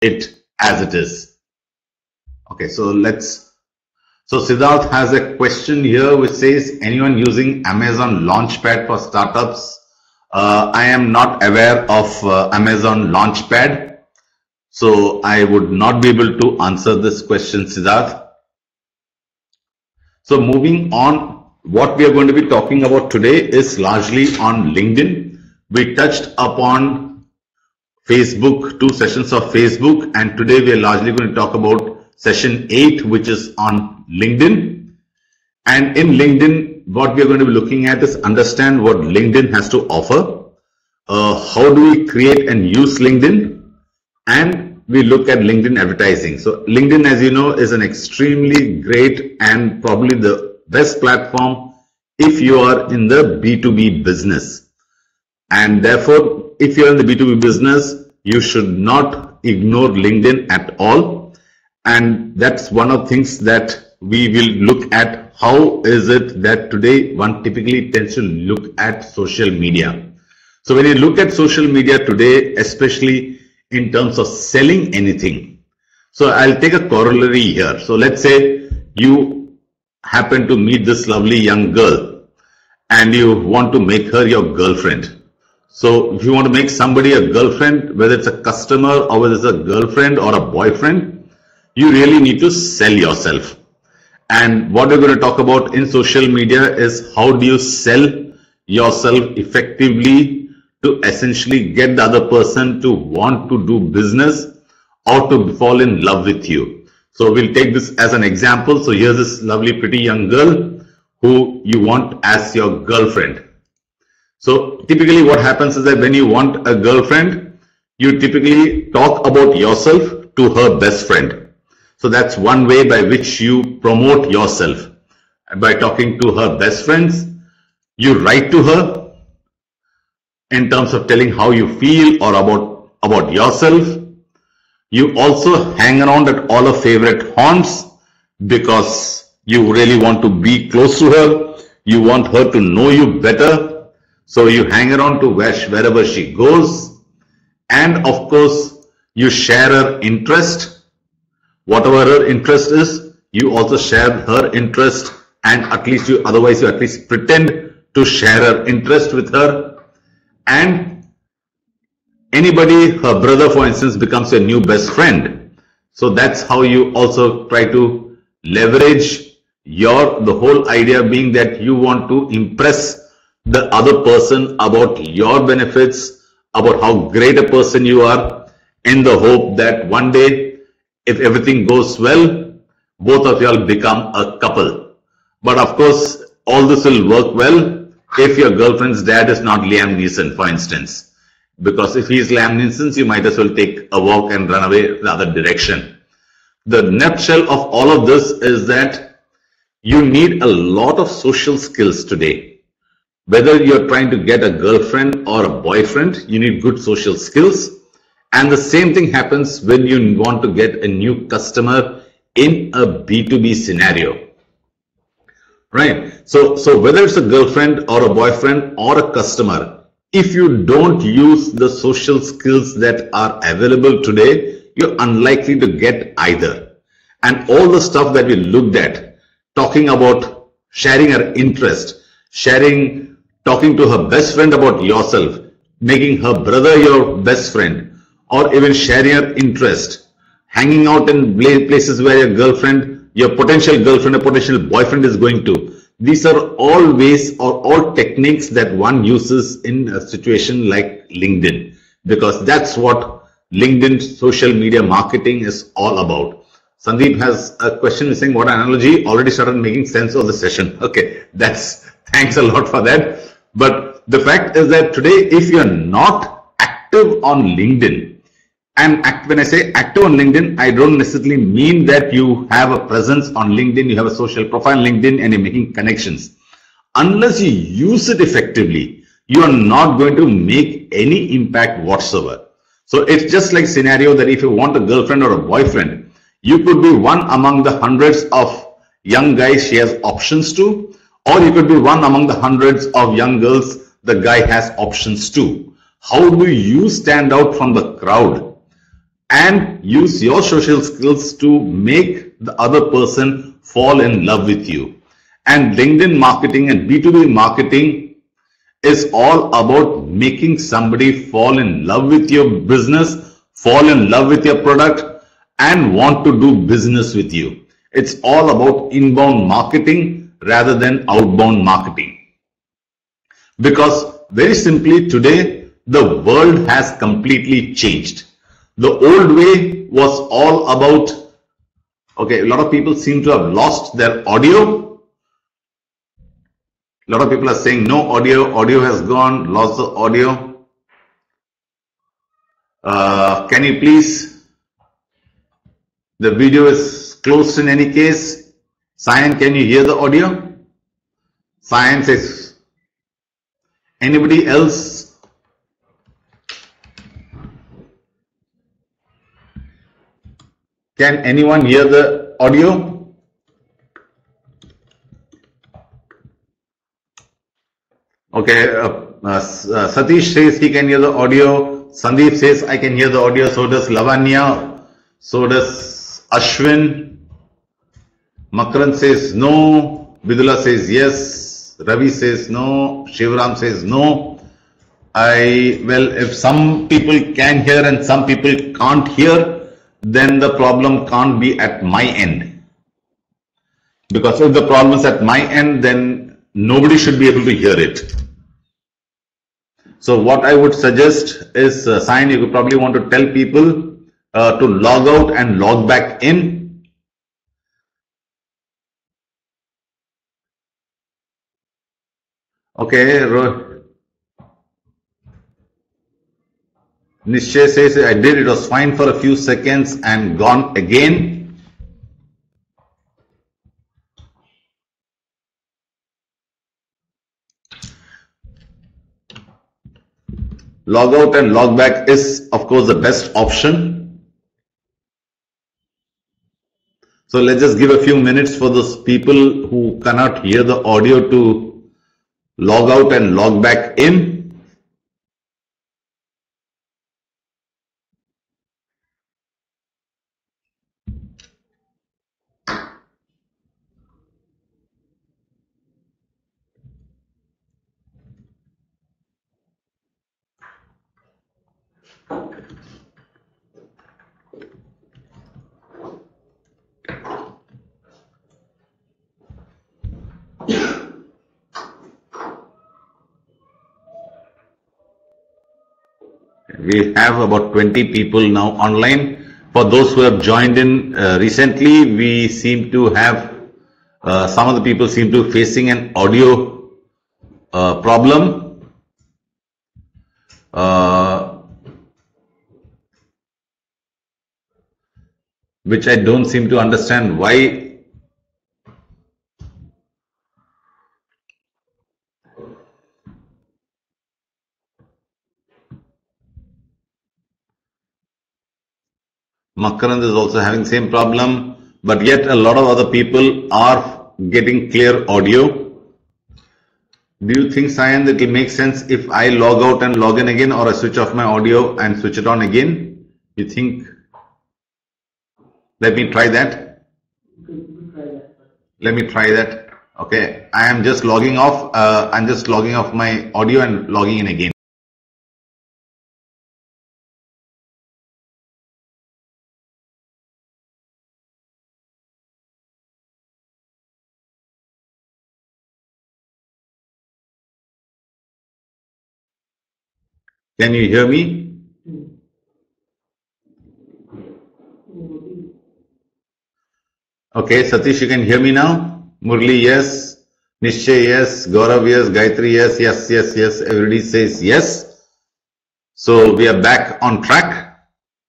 it as it is. Okay, so Siddharth has a question here which says, anyone using Amazon Launchpad for startups? I am not aware of Amazon Launchpad, so I would not be able to answer this question, Siddharth. So moving on, what we are going to be talking about today is largely on LinkedIn. We touched upon Facebook, 2 sessions of Facebook, and today we are largely going to talk about session 8, which is on LinkedIn. And in LinkedIn, what we are going to be looking at is understand what LinkedIn has to offer, how do we create and use LinkedIn, and we look at LinkedIn advertising. So LinkedIn, as you know, is an extremely great and probably the best platform if you are in the B2B business. And therefore, if you're in the B2B business, you should not ignore LinkedIn at all. And that's one of the things that we will look at. How is it that today one typically tends to look at social media? So when you look at social media today, especially in terms of selling anything, so I'll take a corollary here. So let's say you happen to meet this lovely young girl and you want to make her your girlfriend. So if you want to make somebody a girlfriend, whether it's a customer or whether it's a girlfriend or a boyfriend, you really need to sell yourself. And what we're going to talk about in social media is how do you sell yourself effectively to essentially get the other person to want to do business or to fall in love with you. So we'll take this as an example. So here's this lovely pretty young girl who you want as your girlfriend. So typically what happens is that when you want a girlfriend, you typically talk about yourself to her best friend. So that's one way by which you promote yourself. By talking to her best friends, you write to her in terms of telling how you feel or about yourself. You also hang around at all her favorite haunts because you really want to be close to her. You want her to know you better. So you hang around to wherever she goes. And of course, you share her interest. Whatever her interest is, you also share her interest, and otherwise you at least pretend to share her interest with her. And anybody, her brother for instance, becomes your new best friend. So that's how you also try to leverage the whole idea being that you want to impress the other person about your benefits, about how great a person you are, in the hope that one day, if everything goes well, both of you will become a couple. But of course, all this will work well if your girlfriend's dad is not Liam Neeson, for instance. Because if he's Liam Neeson, you might as well take a walk and run away the other direction. The nutshell of all of this is that you need a lot of social skills today. Whether you're trying to get a girlfriend or a boyfriend, you need good social skills. And the same thing happens when you want to get a new customer in a B2B scenario, right? So whether it's a girlfriend or a boyfriend or a customer, if you don't use the social skills that are available today, you're unlikely to get either. And all the stuff that we looked at, talking about sharing her interest, talking to her best friend about yourself, making her brother your best friend, or even sharing your interest, hanging out in places where your potential girlfriend or potential boyfriend is going to. These are all ways or all techniques that one uses in a situation like LinkedIn, because that's what LinkedIn social media marketing is all about. Sandeep has a question saying, what analogy? Already started making sense of the session. Okay, thanks a lot for that. But the fact is that today, if you're not active on LinkedIn, and when I say active on LinkedIn, I don't necessarily mean that you have a presence on LinkedIn, you have a social profile on LinkedIn and you're making connections. Unless you use it effectively, you are not going to make any impact whatsoever. So it's just like scenario that if you want a girlfriend or a boyfriend, you could be one among the hundreds of young guys she has options to, or you could be one among the hundreds of young girls the guy has options to. How do you stand out from the crowd and use your social skills to make the other person fall in love with you. And LinkedIn marketing and B2B marketing is all about making somebody fall in love with your business, fall in love with your product, and want to do business with you. It's all about inbound marketing rather than outbound marketing. Because very simply today, the world has completely changed. The old way was all about, okay, a lot of people seem to have lost their audio. A lot of people are saying no audio, audio has gone, lost the audio. Can you please, the video is closed in any case. Cyan, can you hear the audio? Cyan says, anybody else? Can anyone hear the audio? Okay, Satish says he can hear the audio. Sandeep says I can hear the audio. So does Lavanya. So does Ashwin. Makaran says no. Vidula says yes. Ravi says no. Shivram says no. Well, if some people can hear and some people can't hear, then the problem can't be at my end. Because if the problem is at my end, then nobody should be able to hear it. So what I would suggest is, Sign, you could probably want to tell people to log out and log back in. Okay, Nishchay says, I did, it was fine for a few seconds and gone again. Log out and log back is, of course, the best option. So let's just give a few minutes for those people who cannot hear the audio to log out and log back in. We have about 20 people now online. For those who have joined in recently, we seem to have, some of the people seem to be facing an audio problem. Which I don't seem to understand why. Makarand is also having same problem, but yet a lot of other people are getting clear audio. Do you think, Sayan, that it will make sense if I log out and log in again, or I switch off my audio and switch it on again? You think? Let me try that. Let me try that. Okay, I am just logging off. I'm just logging off my audio and logging in again. Can you hear me? Okay, Satish, you can hear me now? Murli, yes. Nishchay, yes. Gaurav, yes. Gayatri, yes. Yes, yes, yes. Everybody says yes. So we are back on track.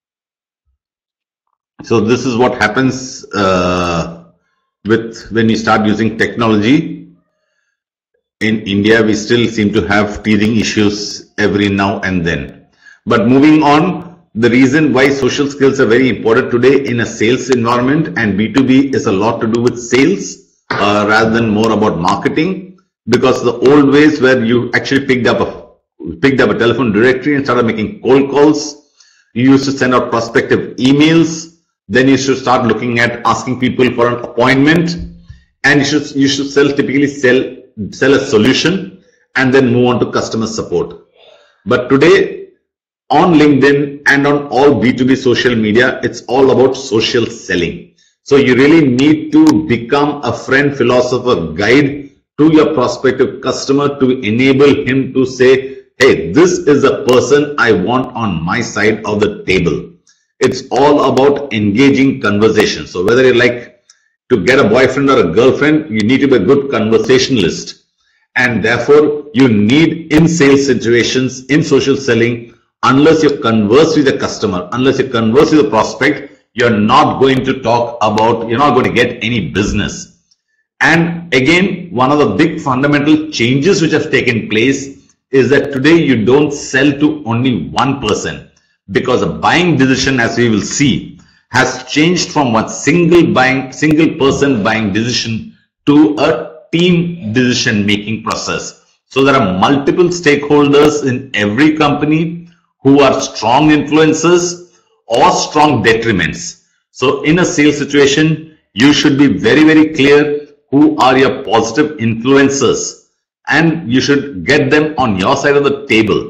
So this is what happens with when you start using technology. In India, we still seem to have teething issues every now and then. But moving on, the reason why social skills are very important today in a sales environment, and B2B is a lot to do with sales rather than more about marketing, because the old ways where you actually picked up a telephone directory and started making cold calls, You used to send out prospective emails. Then you should start looking at asking people for an appointment, and you should typically sell a solution and then move on to customer support. But today on LinkedIn and on all B2B social media, it's all about social selling. So you really need to become a friend, philosopher, guide to your prospective customer to enable him to say, hey, this is a person I want on my side of the table. It's all about engaging conversation. So whether you like to get a boyfriend or a girlfriend, you need to be a good conversationalist. And therefore, you need in sales situations, in social selling, unless you converse with the customer, unless you converse with the prospect, you're not going to you're not going to get any business. And again, one of the big fundamental changes which have taken place is that today you don't sell to only one person, because a buying decision, as we will see, has changed from one single person buying decision to a team decision making process. So there are multiple stakeholders in every company who are strong influencers or strong detriments. So in a sales situation, you should be very, very clear who are your positive influencers, and you should get them on your side of the table.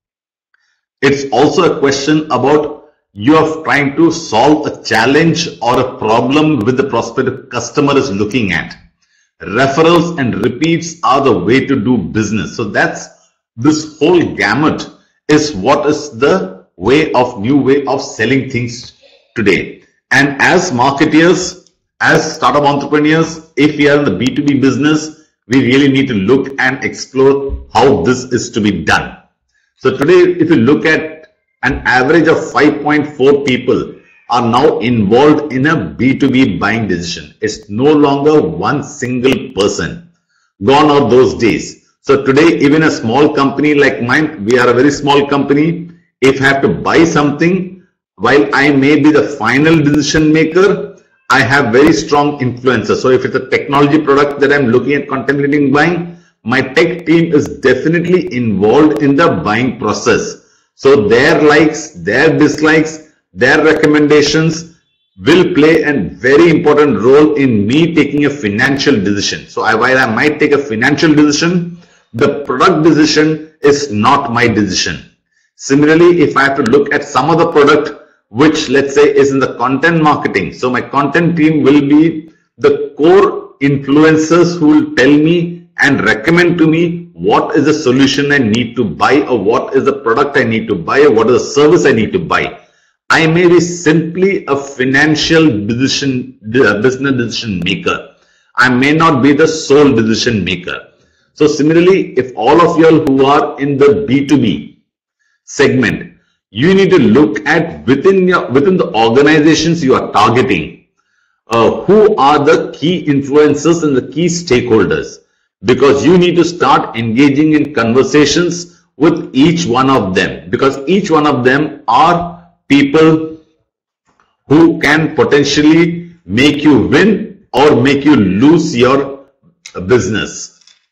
It's also a question about you are trying to solve a challenge or a problem with the prospective customer is looking at. Referrals and repeats are the way to do business. So that's this whole gamut is what is the new way of selling things today. And as marketeers, as startup entrepreneurs, if we are in the B2B business, we really need to look and explore how this is to be done. So today, if you look at an average of 5.4 people are now involved in a B2B buying decision. It's no longer one single person. Gone are those days. So today, even a small company like mine, we are a very small company. If I have to buy something, while I may be the final decision maker, I have very strong influencers. So if it's a technology product that I'm looking at contemplating buying, my tech team is definitely involved in the buying process. So their likes, their dislikes, their recommendations will play a very important role in me taking a financial decision. So while I might take a financial decision, the product decision is not my decision. Similarly, if I have to look at some other product which, let's say, is in the content marketing, so my content team will be the core influencers who will tell me and recommend to me what is the solution I need to buy, or what is the product I need to buy, or what is the service I need to buy. I may be simply a financial business decision maker. I may not be the sole decision maker. So similarly, if all of you all who are in the B2B segment, you need to look at within the organizations you are targeting, who are the key influencers and the key stakeholders, because you need to start engaging in conversations with each one of them, because each one of them are people who can potentially make you win or make you lose your business.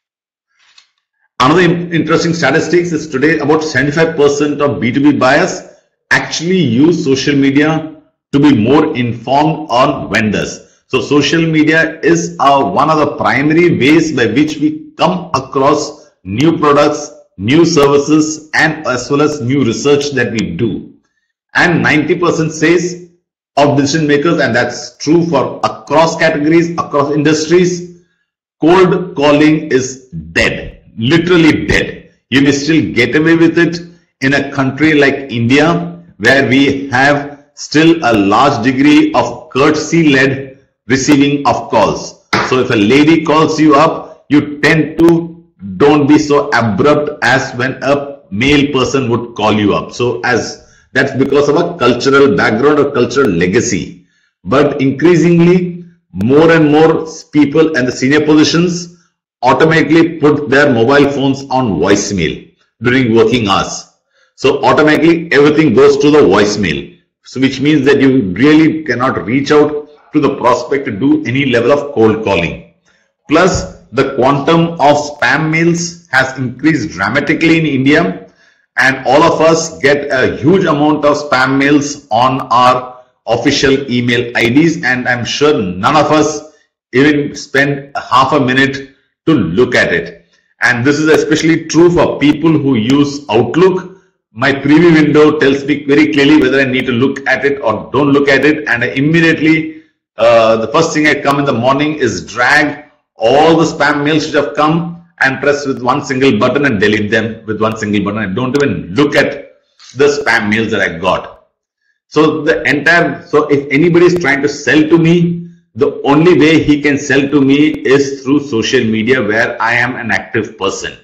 Another interesting statistics is today about 75% of B2B buyers actually use social media to be more informed on vendors. So social media is one of the primary ways by which we come across new products, new services, and as well as new research that we do. And 90% says of decision makers, and that's true for across categories, across industries, cold calling is dead. Literally dead. You may still get away with it in a country like India, where we have still a large degree of courtesy-led receiving of calls. So if a lady calls you up, you tend to don't be so abrupt as when a male person would call you up. So that's because of a cultural background or cultural legacy. But increasingly, more and more people in the senior positions automatically put their mobile phones on voicemail during working hours. So automatically everything goes to the voicemail. So which means that you really cannot reach out to the prospect to do any level of cold calling. Plus the quantum of spam mails has increased dramatically in India, and all of us get a huge amount of spam mails on our official email IDs, and I'm sure none of us even spend half a minute to look at it. And this is especially true for people who use Outlook. My preview window tells me very clearly whether I need to look at it or don't look at it, and I immediately, the first thing I come in the morning is drag all the spam mails which have come and press with one single button and delete them with one single button. I don't even look at the spam mails that I got. So if anybody is trying to sell to me, the only way he can sell to me is through social media, where I am an active person.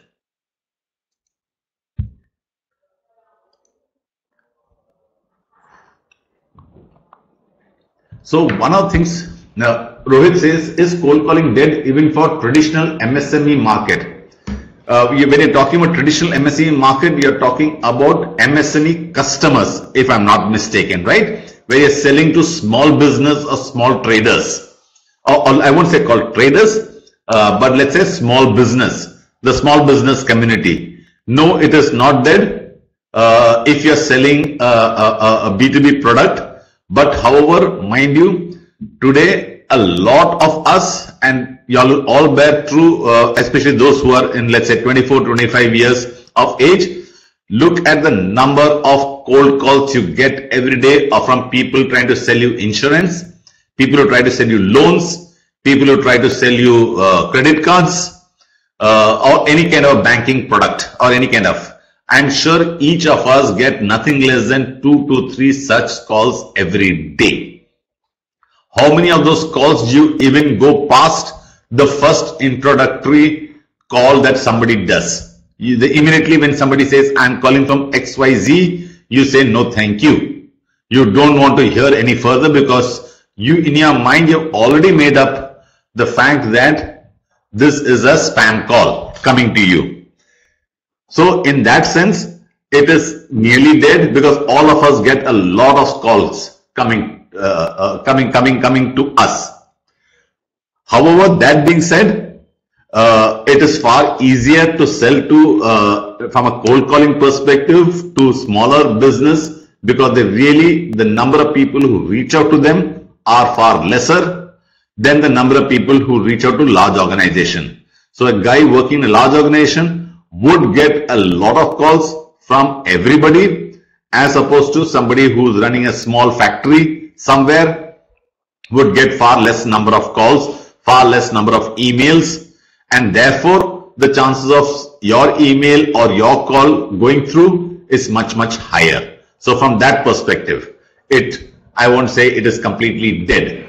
So one of the things, now Rohit says, is cold calling dead even for traditional MSME market? When you're talking about traditional MSME market, you're talking about MSME customers, if I'm not mistaken, right? Where you're selling to small business or small traders, or I won't say called traders, but let's say small business, the small business community. No, it is not dead if you're selling a B2B product. But however, mind you, today a lot of us, and y'all will all bear true, especially those who are in, let's say, 24, 25 years of age, look at the number of cold calls you get every day from people trying to sell you insurance, people who try to sell you loans, people who try to sell you credit cards, or any kind of banking product or any kind of. I'm sure each of us get nothing less than 2 to 3 such calls every day. How many of those calls do you even go past the first introductory call that somebody does? Immediately when somebody says, I'm calling from XYZ, you say, no, thank you. You don't want to hear any further, because you, in your mind, you've already made up the fact that this is a spam call coming to you. So in that sense, it is nearly dead, because all of us get a lot of calls coming to us. However, that being said, it is far easier to sell to, from a cold calling perspective, to smaller business, because the number of people who reach out to them are far lesser than the number of people who reach out to large organization. So a guy working in a large organization would get a lot of calls from everybody, as opposed to somebody who's running a small factory somewhere would get far less number of calls, far less number of emails, and therefore the chances of your email or your call going through is much, much higher. So from that perspective, I won't say it is completely dead.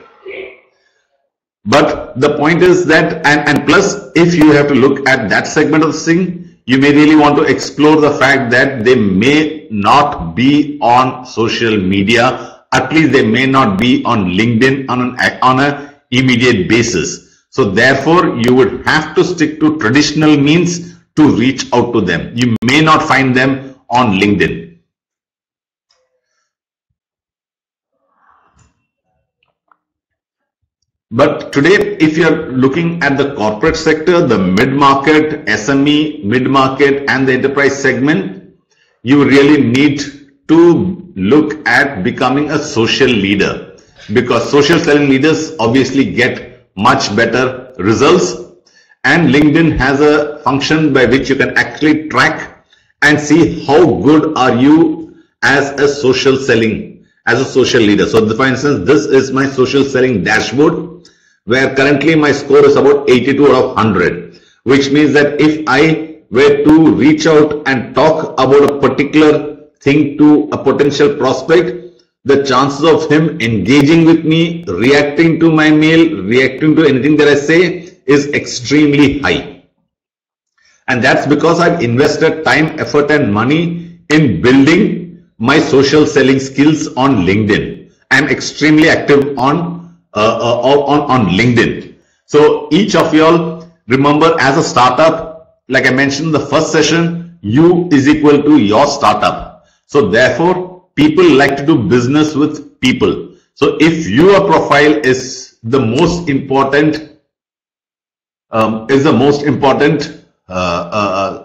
But the point is that, and plus, if you have to look at that segment of the thing, you may really want to explore the fact that they may not be on social media. At least they may not be on LinkedIn on an immediate basis. So therefore, you would have to stick to traditional means to reach out to them. You may not find them on LinkedIn. But today, if you're looking at the corporate sector, the mid-market, SME, mid-market, and the enterprise segment, you really need to look at becoming a social leader, because social selling leaders obviously get much better results, and LinkedIn has a function by which you can actually track and see how good are you as a social selling, as a social leader. So for instance, this is my social selling dashboard, where currently my score is about 82 out of 100, which means that if I were to reach out and talk about a particular thing to a potential prospect, the chances of him engaging with me, reacting to my mail, reacting to anything that I say is extremely high. And that's because I've invested time, effort, and money in building my social selling skills on LinkedIn. I'm extremely active on LinkedIn. So each of y'all, remember, as a startup, like I mentioned in the first session, you is equal to your startup. So therefore, people like to do business with people. So if your profile is the most important,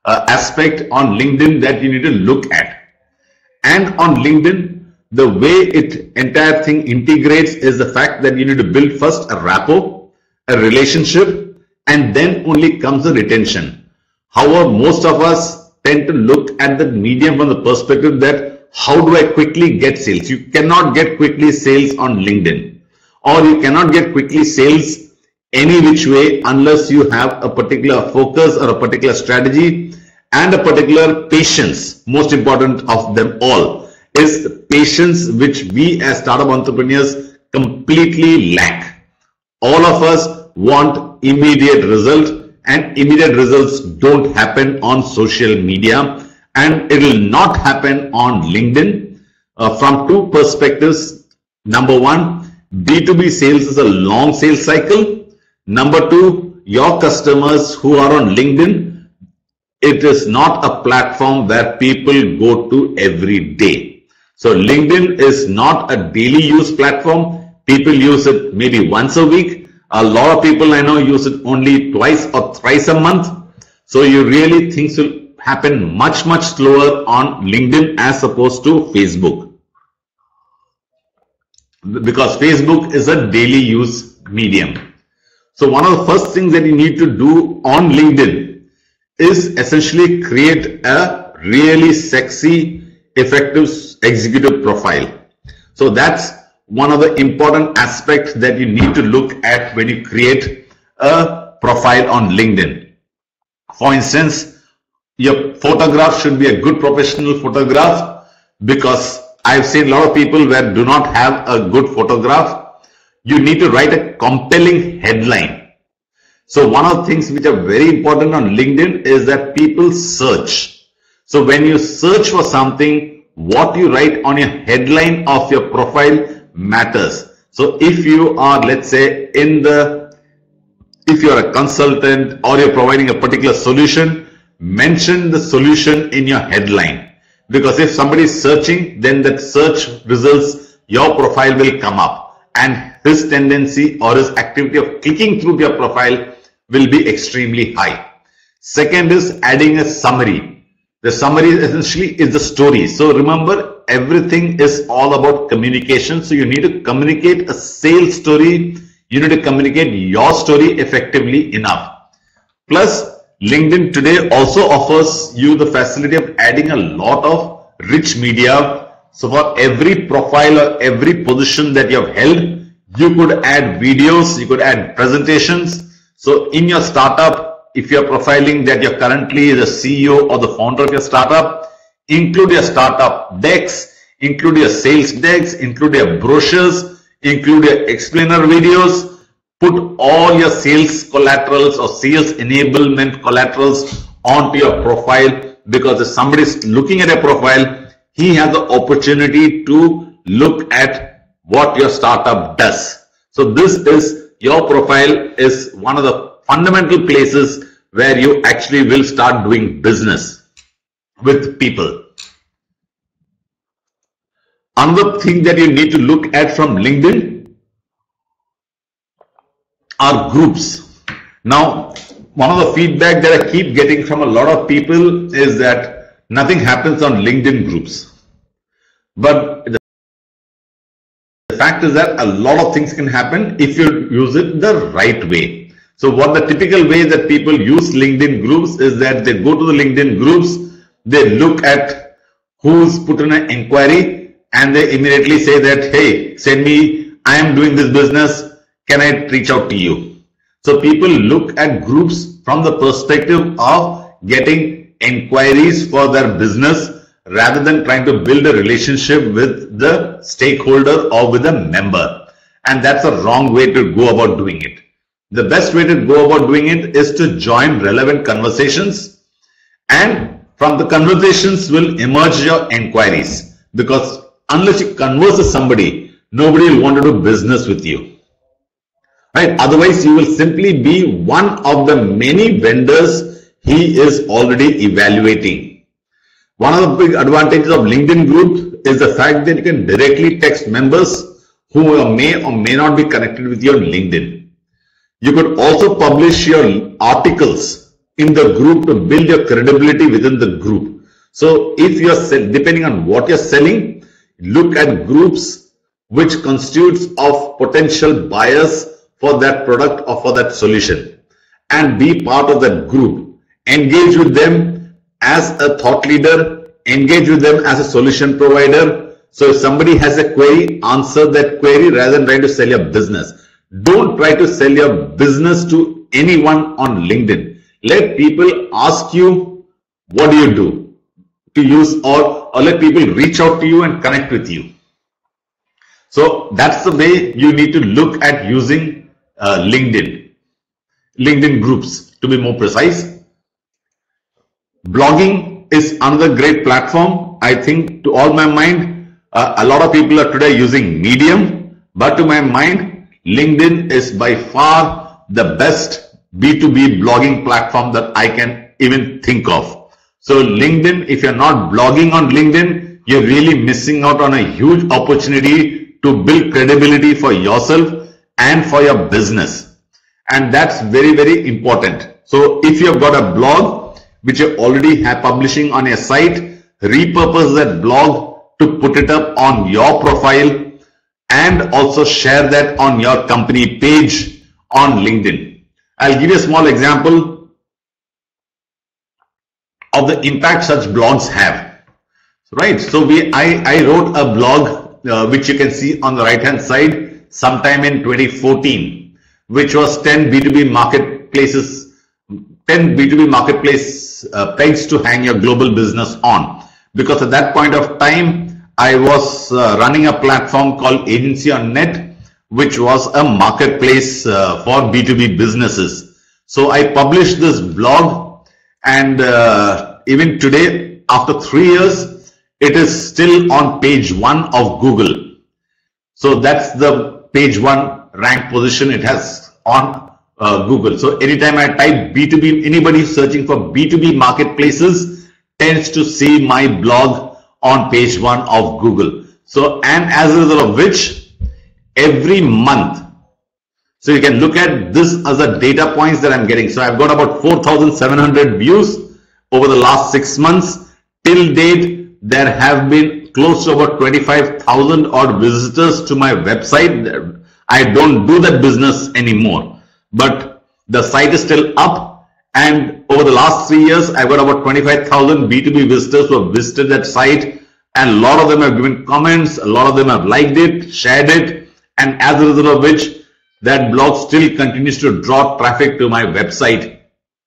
aspect on LinkedIn that you need to look at. And on LinkedIn, the way entire thing integrates is the fact that you need to build first a rapport, a relationship, and then only comes the retention. However, most of us tend to look at the medium from the perspective that how do I quickly get sales? You cannot get quickly sales on LinkedIn, or you cannot get quickly sales any which way unless you have a particular focus or a particular strategy and a particular patience. Most important of them all is the patience, which we as startup entrepreneurs completely lack. All of us want immediate result, and immediate results don't happen on social media, and it will not happen on LinkedIn from two perspectives. Number one, B2B sales is a long sales cycle. Number two, your customers who are on LinkedIn, it is not a platform where people go to every day. So LinkedIn is not a daily use platform. People use it maybe once a week. A lot of people I know use it only twice or thrice a month. So you really things will happen much slower on LinkedIn as opposed to Facebook, because Facebook is a daily use medium. So one of the first things that you need to do on LinkedIn is essentially create a really sexy, effective executive profile. So that's one of the important aspects that you need to look at when you create a profile on LinkedIn. For instance, your photograph should be a good professional photograph, because I've seen a lot of people where do not have a good photograph. You need to write a compelling headline. So one of the things which are very important on LinkedIn is that people search. So when you search for something, what you write on your headline of your profile matters. So if you are, let's say, if you are a consultant or you're providing a particular solution, mention the solution in your headline. Because if somebody is searching, then that search results, your profile will come up, and his tendency or his activity of clicking through your profile will be extremely high. Second is adding a summary. The summary essentially is the story. So remember, everything is all about communication. So you need to communicate a sales story. You need to communicate your story effectively enough. Plus, LinkedIn today also offers you the facility of adding a lot of rich media. So for every profile or every position that you have held, you could add videos, you could add presentations. So in your startup, if you're profiling that you're currently the CEO or the founder of your startup, include your startup decks, include your sales decks, include your brochures, include your explainer videos, put all your sales collaterals or sales enablement collaterals onto your profile, because if somebody is looking at a profile, he has the opportunity to look at what your startup does. So this is, your profile is one of the fundamental places where you actually will start doing business with people. Another thing that you need to look at from LinkedIn are groups. Now, one of the feedback that I keep getting from a lot of people is that nothing happens on LinkedIn groups. But the fact is that a lot of things can happen if you use it the right way. So what the typical way that people use LinkedIn groups is that they go to the LinkedIn groups, they look at who's put in an inquiry, and they immediately say that, hey, send me, I am doing this business, can I reach out to you? So people look at groups from the perspective of getting inquiries for their business rather than trying to build a relationship with the stakeholder or with a member. And that's a wrong way to go about doing it. The best way to go about doing it is to join relevant conversations, and from the conversations will emerge your inquiries, because unless you converse with somebody, nobody will want to do business with you. Right? Otherwise, you will simply be one of the many vendors he is already evaluating. One of the big advantages of LinkedIn group is the fact that you can directly text members who may or may not be connected with you on LinkedIn. You could also publish your articles in the group to build your credibility within the group. So if you're depending on what you're selling, look at groups which constitutes of potential buyers for that product or for that solution, and be part of that group. Engage with them as a thought leader, engage with them as a solution provider. So if somebody has a query, answer that query rather than trying to sell your business. Don't try to sell your business to anyone on LinkedIn. Let people ask you, what do you do to use, or let people reach out to you and connect with you. So that's the way you need to look at using LinkedIn groups, to be more precise. Blogging is another great platform. I think, to all my mind, a lot of people are today using Medium, but to my mind, LinkedIn is by far the best B2B blogging platform that I can even think of. So LinkedIn, if you're not blogging on LinkedIn, you're really missing out on a huge opportunity to build credibility for yourself and for your business. And that's very, very important. So if you've got a blog which you already have publishing on your site, repurpose that blog to put it up on your profile and also share that on your company page on LinkedIn. I'll give you a small example of the impact such blogs have. Right. So I wrote a blog which you can see on the right hand side sometime in 2014, which was 10 B2B marketplaces, 10 B2B marketplace pegs to hang your global business on. Because at that point of time, I was running a platform called Agency on Net, which was a marketplace for B2B businesses. So I published this blog, and even today, after 3 years, it is still on page 1 of Google. So that's the page 1 rank position it has on Google. So anytime I type B2B, anybody searching for B2B marketplaces tends to see my blog on page 1 of Google. So, and as a result of which, every month, so you can look at this as a data points that I'm getting. So I've got about 4,700 views over the last 6 months. Till date, there have been close to about 25,000 odd visitors to my website. I don't do that business anymore, but the site is still up, and over the last 3 years, I've got about 25,000 B2B visitors who have visited that site, and a lot of them have given comments, a lot of them have liked it, shared it, and as a result of which, that blog still continues to draw traffic to my website.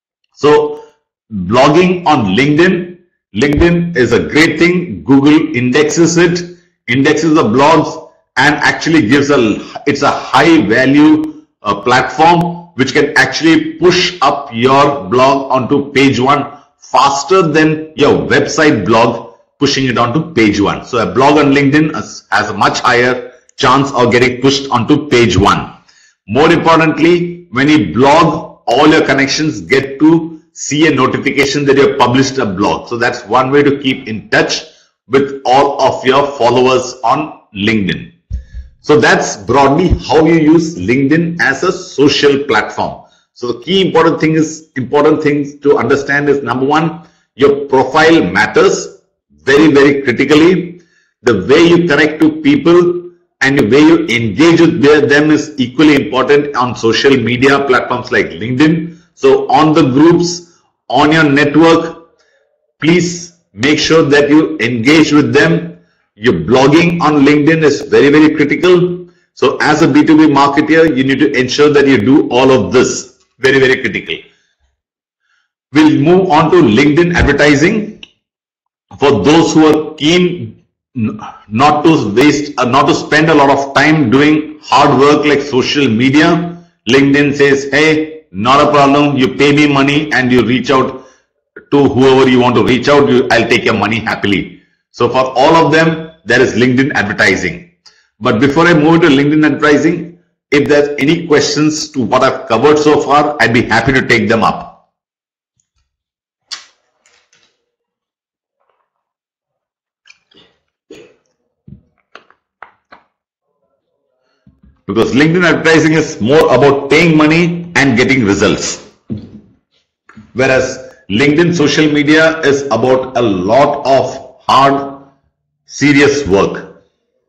So blogging on LinkedIn is a great thing. Google indexes it, indexes the blogs, and actually gives it's a high value platform which can actually push up your blog onto page 1 faster than your website blog pushing it onto page 1. So a blog on LinkedIn has a much higher chance of getting pushed onto page 1. More importantly, when you blog, all your connections get to see a notification that you have published a blog. So that's one way to keep in touch with all of your followers on LinkedIn. So that's broadly how you use LinkedIn as a social platform. So the key important things to understand is, number one, your profile matters very, very critically. The way you connect to people and the way you engage with them is equally important on social media platforms like LinkedIn. So on the groups, on your network, please make sure that you engage with them. Your blogging on LinkedIn is very, very critical. So as a B2B marketer, you need to ensure that you do all of this. Very, very critical. We'll move on to LinkedIn advertising. For those who are keen not to spend a lot of time doing hard work like social media, LinkedIn says, hey, not a problem. You pay me money and you reach out to whoever you want to reach out. I'll take your money happily. So for all of them, there is LinkedIn advertising. But before I move to LinkedIn advertising, if there's any questions to what I've covered so far, I'd be happy to take them up. Because LinkedIn advertising is more about paying money and getting results. Whereas LinkedIn social media is about a lot of hard, serious work.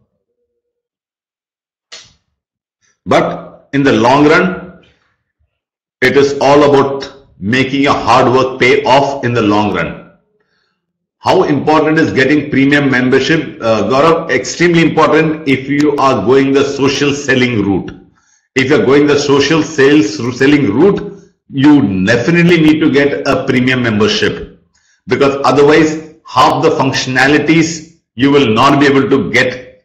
But in the long run, it is all about making your hard work pay off in the long run. How important is getting premium membership? Gaurav, extremely important if you are going the social selling route. If you're going the social selling route, you definitely need to get a premium membership, because otherwise half the functionalities you will not be able to get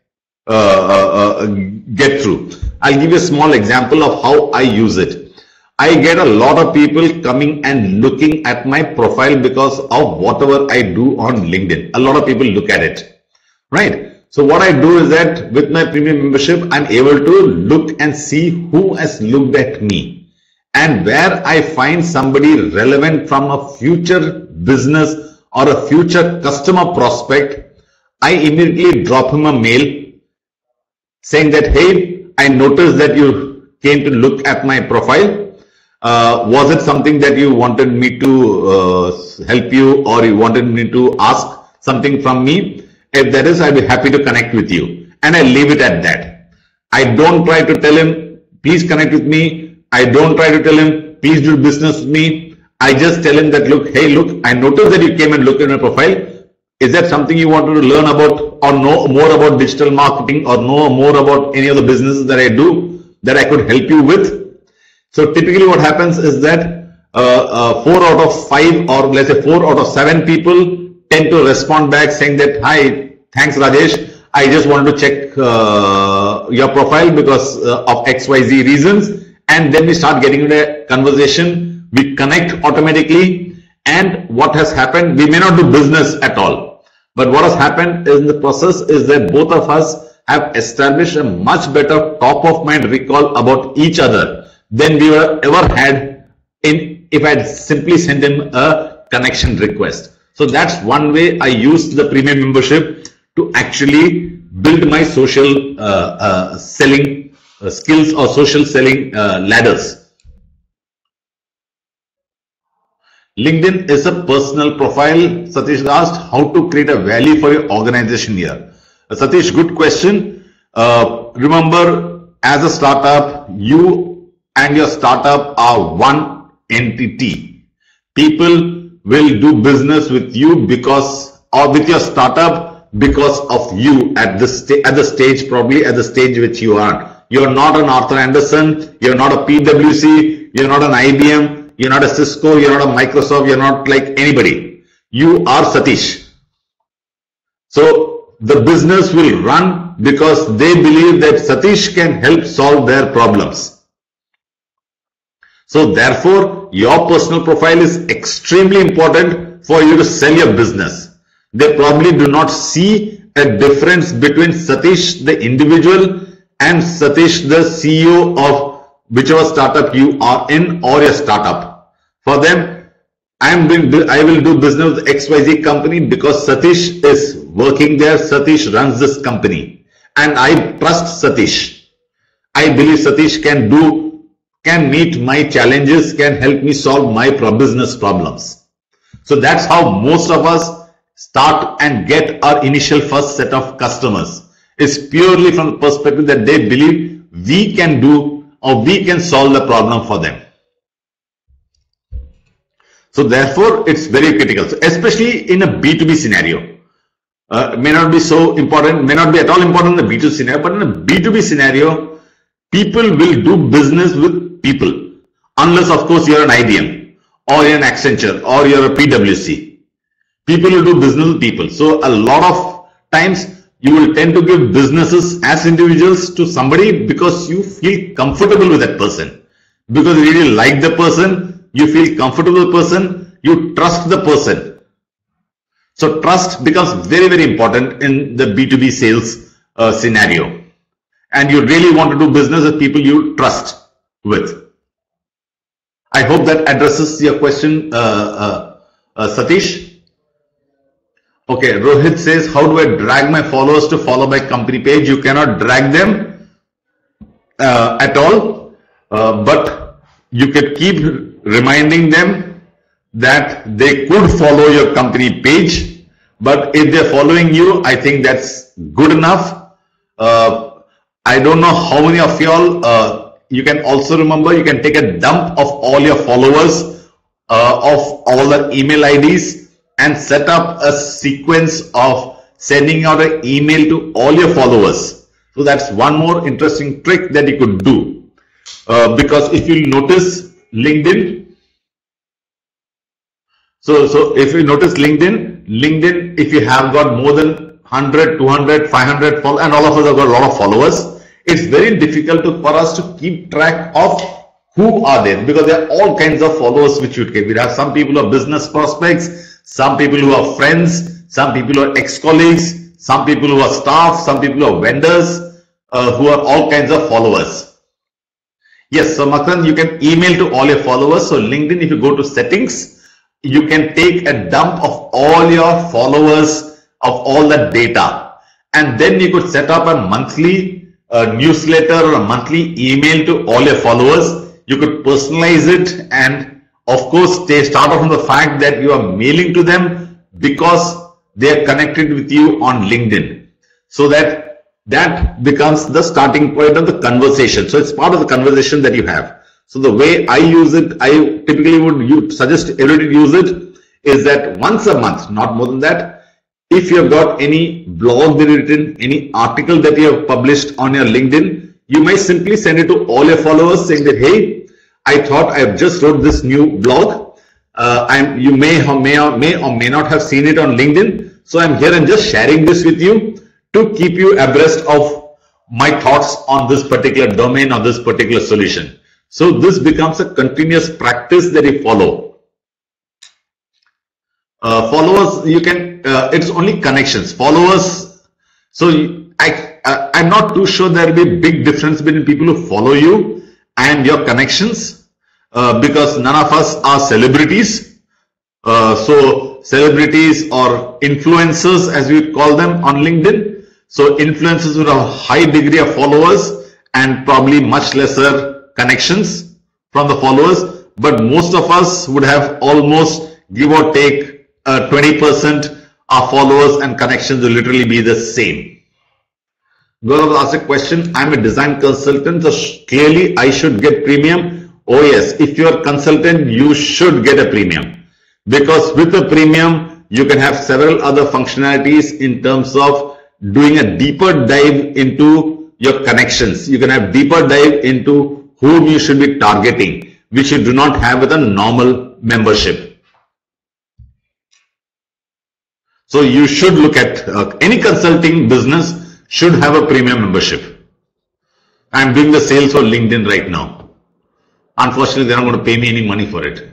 through. I'll give you a small example of how I use it. I get a lot of people coming and looking at my profile because of whatever I do on LinkedIn. A lot of people look at it, right? So what I do is that with my premium membership, I'm able to look and see who has looked at me, and where I find somebody relevant from a future business or a future customer prospect, I immediately drop him a mail saying that, hey, I noticed that you came to look at my profile. Was it something that you wanted me to help you, or you wanted me to ask something from me? If that is, I'll be happy to connect with you. And I leave it at that. I don't try to tell him, please connect with me. I don't try to tell him, please do business with me. I just tell him that, look, hey, look, I noticed that you came and looked at my profile. Is that something you wanted to learn about, or know more about digital marketing, or know more about any of the businesses that I do that I could help you with? So typically what happens is that 4 out of 5, or let's say 4 out of 7 people tend to respond back saying that, hi, thanks Rajesh, I just wanted to check your profile because of XYZ reasons. And then we start getting into a conversation, we connect automatically, and what has happened, we may not do business at all, but what has happened in the process is that both of us have established a much better top of mind recall about each other than we ever had if I had simply sent him a connection request. So that's one way I used the premium membership to actually build my social selling skills or social selling ladders. LinkedIn is a personal profile. Satish asked how to create a value for your organization here. Satish, good question. Remember, as a startup, you and your startup are one entity. People will do business with you because, or with your startup because of you at the stage which you are. You're not an Arthur Anderson, you're not a PwC, you're not an IBM, you're not a Cisco, you're not a Microsoft, you're not like anybody. You are Satish. So the business will run because they believe that Satish can help solve their problems. So therefore, your personal profile is extremely important for you to sell your business. They probably do not see a difference between Satish, the individual, and Satish, the CEO of whichever startup you are in or your startup. For them, I will do business with XYZ company because Satish is working there. Satish runs this company, and I trust Satish. I believe Satish can meet my challenges, can help me solve my business problems. So that's how most of us start and get our initial first set of customers. It's purely from the perspective that they believe we can do or we can solve the problem for them. So therefore, it's very critical. So especially in a B2B scenario. May not be so important, may not be at all important in the B2C scenario, but in a B2B scenario, people will do business with people, unless of course you're an IBM or you're an Accenture or you're a PwC. People will do business with people. So a lot of times you will tend to give businesses as individuals to somebody because you feel comfortable with that person, because you really like the person, you feel comfortable with the person, you trust the person. So trust becomes very, very important in the B2B sales scenario, and you really want to do business with people you trust with. I hope that addresses your question, Satish. Okay, Rohit says, how do I drag my followers to follow my company page? You cannot drag them at all, but you can keep reminding them that they could follow your company page, but if they're following you, I think that's good enough. I don't know how many of y'all, you can also remember, you can take a dump of all your followers, of all the email IDs, and set up a sequence of sending out an email to all your followers. So that's one more interesting trick that you could do. Because if you notice LinkedIn, so if you notice LinkedIn, if you have got more than 100, 200, 500 followers, and all of us have got a lot of followers, it's very difficult for us to keep track of who are there, because there are all kinds of followers which you get. We have some people who are business prospects, some people who are friends, some people who are ex-colleagues, some people who are staff, some people who are vendors, who are all kinds of followers. Yes, so Makran, you can email to all your followers. So LinkedIn, if you go to settings, you can take a dump of all your followers, of all that data, and then you could set up a monthly newsletter or a monthly email to all your followers. You could personalize it, and of course they start off from the fact that you are mailing to them because they are connected with you on LinkedIn, so that becomes the starting point of the conversation. So it's part of the conversation that you have. So the way I use it, I typically would suggest everybody to use it, is that once a month, not more than that, if you have got any blog that you've written, any article that you have published on your LinkedIn, you may simply send it to all your followers saying that, hey, I thought I have just wrote this new blog. You may or may not have seen it on LinkedIn. So I'm here and just sharing this with you to keep you abreast of my thoughts on this particular domain or this particular solution. So this becomes a continuous practice that you follow. Followers, you can, it's only connections. Followers, so I'm not too sure there will be a big difference between people who follow you and your connections, because none of us are celebrities. So celebrities or influencers, as we call them on LinkedIn. So influencers would have a high degree of followers and probably much lesser connections from the followers. But most of us would have almost, give or take, 20% of followers and connections will literally be the same. Gaurav asked a question. I'm a design consultant, so clearly I should get premium. Oh yes, if you're a consultant, you should get a premium, because with a premium, you can have several other functionalities in terms of doing a deeper dive into your connections. You can have deeper dive into whom you should be targeting, which you do not have with a normal membership. So you should look at any consulting business should have a premium membership. I'm doing the sales for LinkedIn right now. Unfortunately, they're not going to pay me any money for it.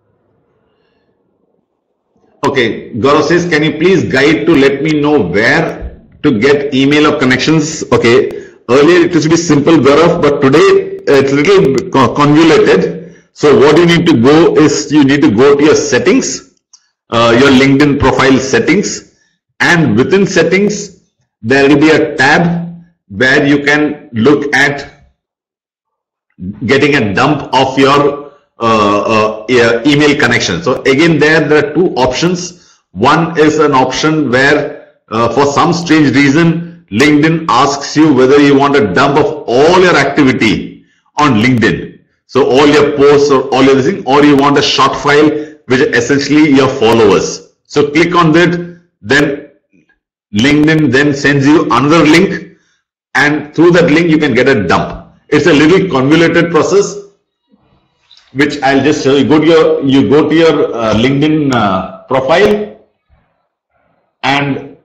Okay, Gaurav says, can you please guide to let me know where to get email or connections? Okay, earlier it used to be simple, Gaurav, but today it's a little convoluted. So what you need to go is you need to go to your settings. Your LinkedIn profile settings, and within settings there will be a tab where you can look at getting a dump of your email connection. So again, there are two options. One is an option where for some strange reason LinkedIn asks you whether you want a dump of all your activity on LinkedIn, so all your posts or all your things, or you want a short file which are essentially your followers. So click on that, then LinkedIn then sends you another link, and through that link you can get a dump. It's a little convoluted process, which I'll just show you. You go to your LinkedIn profile, and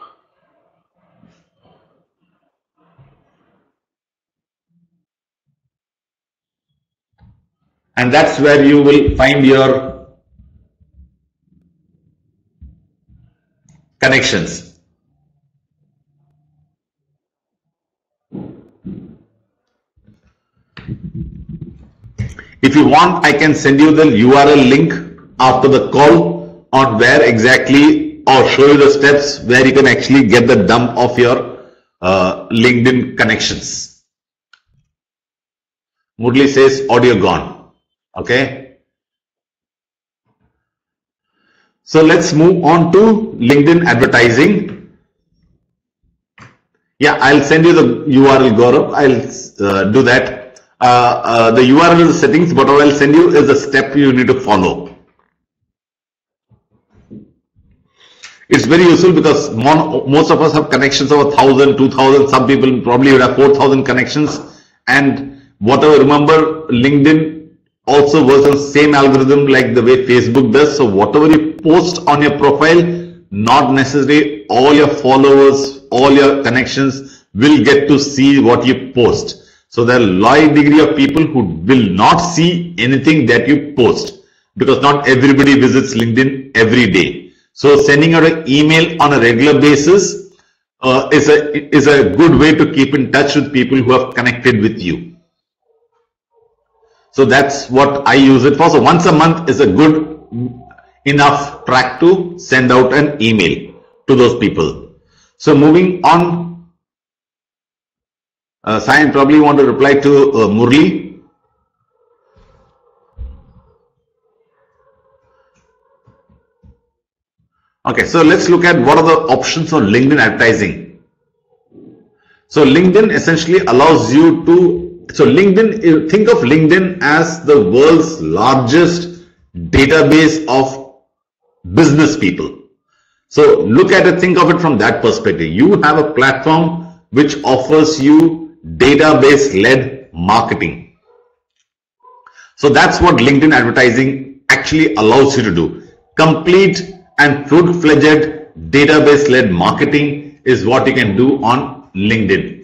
that's where you will find your connections. If you want, I can send you the URL link after the call on where exactly, or show you the steps where you can actually get the dump of your LinkedIn connections. Murli says audio gone. Okay. So let's move on to LinkedIn advertising. Yeah, I'll send you the URL, Gaurav. I'll do that. The URL settings, but what I'll send you is a step you need to follow. It's very useful because most of us have connections of 1,000, 2,000. Some people probably would have 4,000 connections. And whatever, remember, LinkedIn also works on the same algorithm like the way Facebook does. So whatever you post on your profile, not necessarily all your followers, all your connections will get to see what you post. So there are a large degree of people who will not see anything that you post because not everybody visits LinkedIn every day. So sending out an email on a regular basis is a good way to keep in touch with people who have connected with you. So that's what I use it for. So once a month is a good enough track to send out an email to those people. So moving on, Sayan probably want to reply to Murli. Okay, so let's look at what are the options on LinkedIn advertising. So LinkedIn essentially allows you to, think of LinkedIn as the world's largest database of business people. So look at it, think of it from that perspective. You have a platform which offers you database-led marketing. So that's what LinkedIn advertising actually allows you to do. Complete and full-fledged database-led marketing is what you can do on LinkedIn.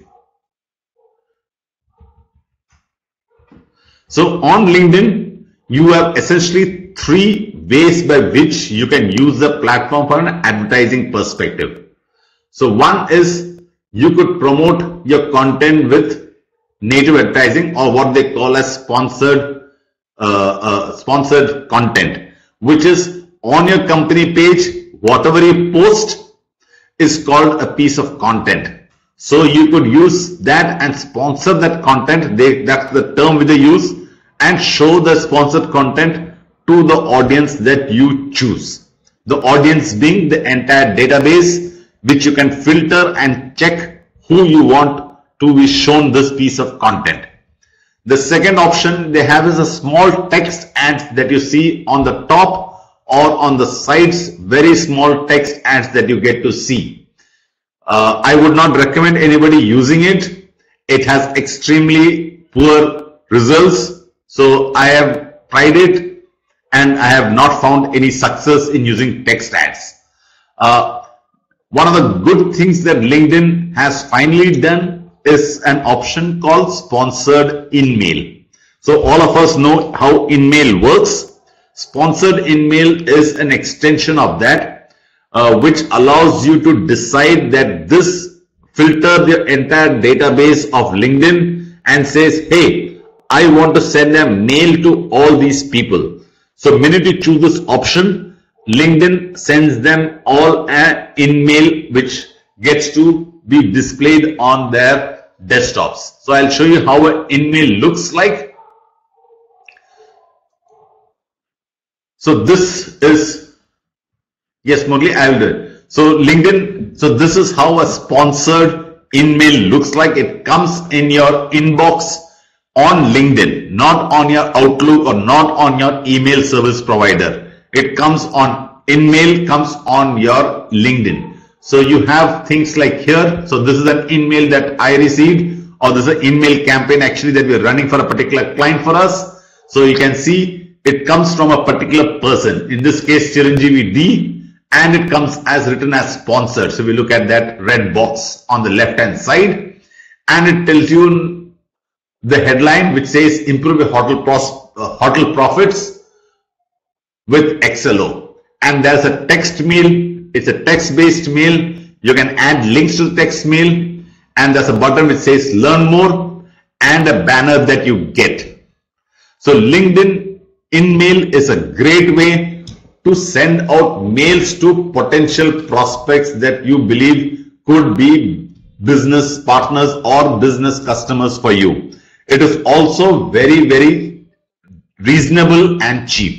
So on LinkedIn, you have essentially 3 ways by which you can use the platform from an advertising perspective. So one is you could promote your content with native advertising or what they call as sponsored content, which is on your company page, whatever you post is called a piece of content. So you could use that and sponsor that content. That's the term which they use, and show the sponsored content to the audience that you choose. The audience being the entire database, which you can filter and check who you want to be shown this piece of content. The second option they have is a small text ads that you see on the top or on the sides, very small text ads that you get to see. I would not recommend anybody using it. It has extremely poor results. So I have tried it and I have not found any success in using text ads. One of the good things that LinkedIn has finally done is an option called sponsored in-mail. So all of us know how in-mail works. Sponsored in-mail is an extension of that, which allows you to decide that this filter the entire database of LinkedIn and says, hey, I want to send a mail to all these people. So minute you choose this option, LinkedIn sends them all an in-mail which gets to be displayed on their desktops. So I'll show you how an in-mail looks like. So this is, yes, Murli, I will do it. So LinkedIn, so this is how a sponsored in-mail looks like. It comes in your inbox on LinkedIn, not on your Outlook or not on your email service provider. It comes on in-mail, comes on your LinkedIn. So you have things like here. So this is an in-mail that I received, or this is an in-mail campaign actually that we're running for a particular client for us. So you can see it comes from a particular person, in this case Chiranjeevi D, and it comes as written as sponsored. So we look at that red box on the left hand side, and it tells you the headline which says improve your hotel profits with XLO. And there's a text mail, it's a text based mail. You can add links to the text mail, and there's a button which says learn more and a banner that you get. So LinkedIn in-mail is a great way to send out mails to potential prospects that you believe could be business partners or business customers for you. It is also very, very reasonable and cheap.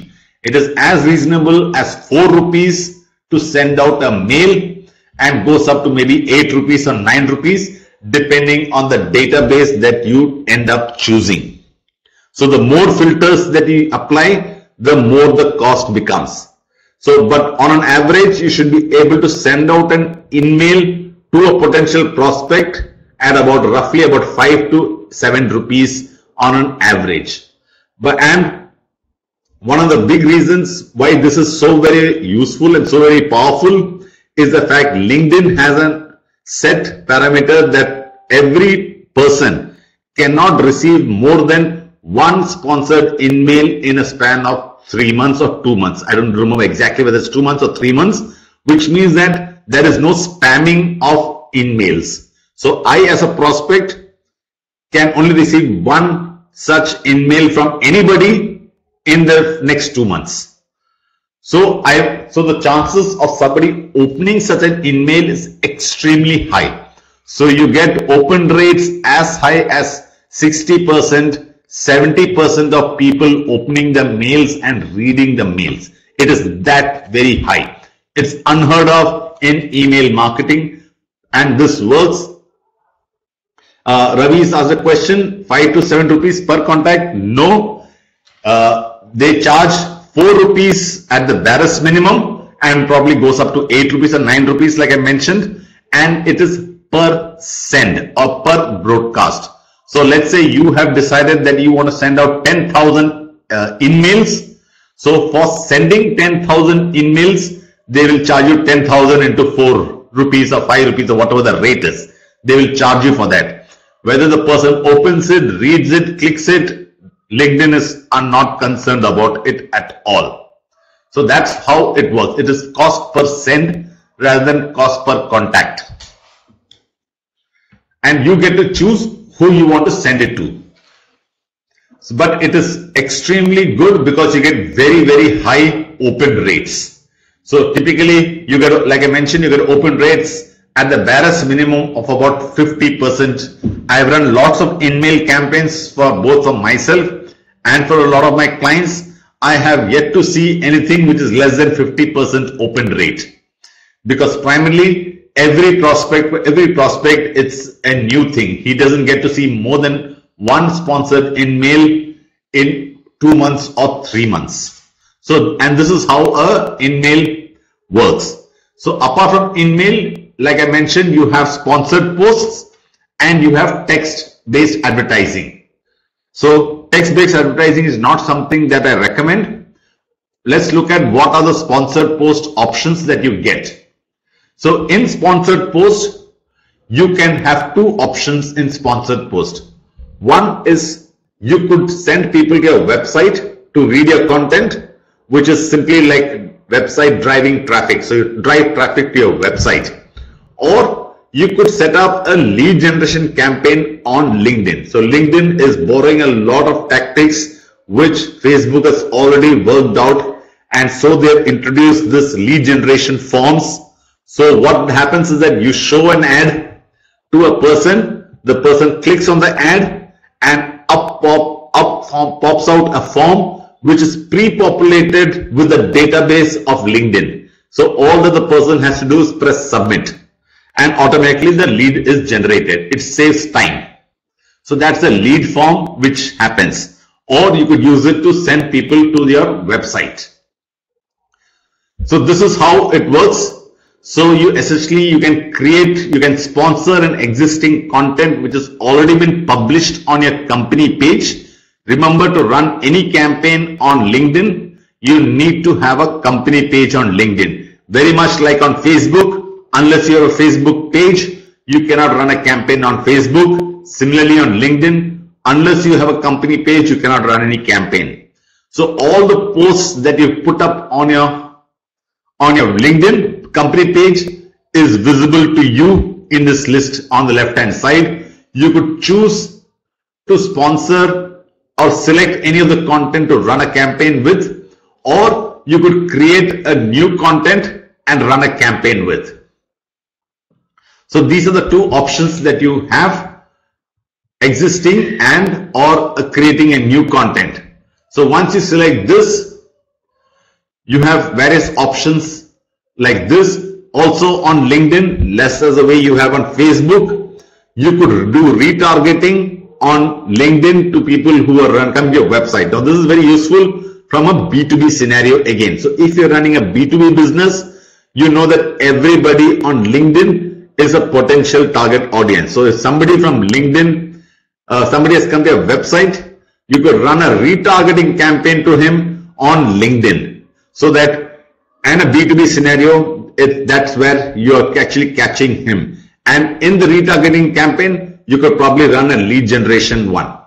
It is as reasonable as 4 rupees to send out a mail, and goes up to maybe 8 rupees or 9 rupees depending on the database that you end up choosing. So the more filters that you apply, the more the cost becomes. So, but on an average, you should be able to send out an email to a potential prospect at about roughly about 5 to 7 rupees on an average. And one of the big reasons why this is so very useful and so very powerful is the fact LinkedIn has a set parameter that every person cannot receive more than one sponsored email in a span of 3 months or 2 months. I don't remember exactly whether it's 2 months or 3 months, which means that there is no spamming of emails. So I, as a prospect, can only receive one such email from anybody in the next 2 months. So the chances of somebody opening such an email is extremely high. So you get open rates as high as 60%, 70% of people opening the mails and reading the mails. It is that very high. It's unheard of in email marketing, and this works. Ravi's asked a question, 5 to 7 rupees per contact. No, they charge 4 rupees at the barest minimum and probably goes up to 8 rupees or 9 rupees like I mentioned, and it is per send or per broadcast. So let's say you have decided that you want to send out 10,000 emails. So for sending 10,000 emails, they will charge you 10,000 into 4 rupees or 5 rupees or whatever the rate is. They will charge you for that. Whether the person opens it, reads it, clicks it, LinkedIn are not concerned about it at all. So that's how it works. It is cost per send rather than cost per contact. And you get to choose who you want to send it to. But it is extremely good because you get very, very high open rates. So typically you get, like I mentioned, you get open rates at the barest minimum of about 50%. I've run lots of in-mail campaigns for both for myself and for a lot of my clients. I have yet to see anything which is less than 50% open rate, because primarily every prospect, it's a new thing. He doesn't get to see more than one sponsored in-mail in 2 months or 3 months. So, and this is how a in-mail works. So apart from in-mail, like I mentioned, you have sponsored posts and you have text-based advertising. So text-based advertising is not something that I recommend. Let's look at what are the sponsored post options that you get. So in sponsored post, you can have 2 options in sponsored post. One is you could send people to your website to read your content, which is simply like website driving traffic. So you drive traffic to your website. Or you could set up a lead generation campaign on LinkedIn. So LinkedIn is borrowing a lot of tactics which Facebook has already worked out, and so they have introduced this lead generation forms. So what happens is that you show an ad to a person, the person clicks on the ad, and pops out a form which is pre-populated with the database of LinkedIn. So all that the person has to do is press submit, and automatically the lead is generated. It saves time. So that's a lead form which happens. Or you could use it to send people to your website. So this is how it works. So you essentially, you can sponsor an existing content which has already been published on your company page. Remember, to run any campaign on LinkedIn, you need to have a company page on LinkedIn. Very much like on Facebook, unless you have a Facebook page, you cannot run a campaign on Facebook. Similarly on LinkedIn, unless you have a company page, you cannot run any campaign. So all the posts that you put up on your LinkedIn company page is visible to you in this list on the left hand side. You could choose to sponsor or select any of the content to run a campaign with, or you could create a new content and run a campaign with. So these are the 2 options that you have: existing and or creating a new content. So once you select this, You have various options like this. Also on LinkedIn, less as the way you have on Facebook. You could do retargeting on LinkedIn to people who are coming to your website. Now, this is very useful from a B2B scenario again. So if you're running a B2B business, you know that everybody on LinkedIn is a potential target audience. So if somebody from LinkedIn, somebody has come to your website, you could run a retargeting campaign to him on LinkedIn. So that in a B2B scenario, that's where you're actually catching him. And in the retargeting campaign, you could probably run a lead generation one.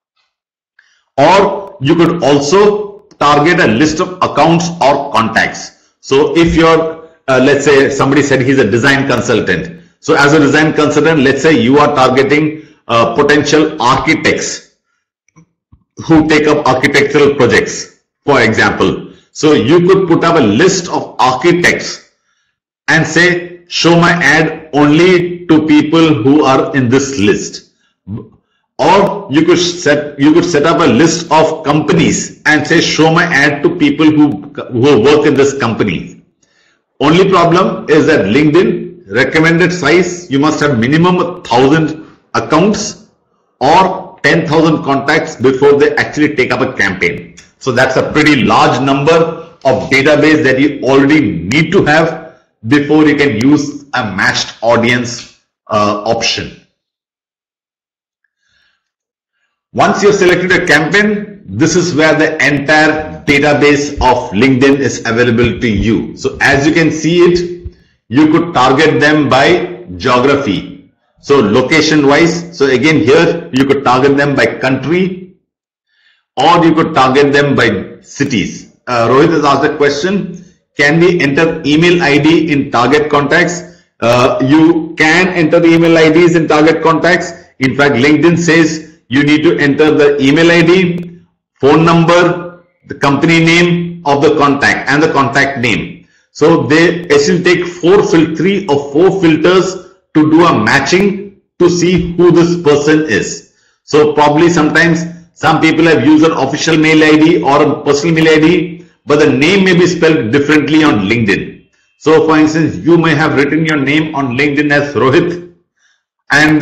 Or you could also target a list of accounts or contacts. So if you're, let's say somebody said he's a design consultant. So as a design consultant, let's say you are targeting potential architects who take up architectural projects, for example. So you could put up a list of architects and say, show my ad only to people who are in this list. Or you could set up a list of companies and say, show my ad to people who work in this company. Only problem is that LinkedIn recommended size, you must have minimum 1,000 accounts or 10,000 contacts before they actually take up a campaign. So that's a pretty large number of database that you already need to have before you can use a matched audience option. Once you've selected a campaign, this is where the entire database of LinkedIn is available to you. So as you can see it, you could target them by geography. So location wise, so again here you could target them by country or you could target them by cities. Rohit has asked a question. Can we enter email ID in target contacts? You can enter the email IDs in target contacts. In fact, LinkedIn says you need to enter the email ID, phone number, the company name of the contact and the contact name. So they actually take 3 or 4 filters to do a matching to see who this person is. So probably sometimes some people have used an official mail ID or a personal mail ID, but the name may be spelled differently on LinkedIn. So for instance, you may have written your name on LinkedIn as Rohit and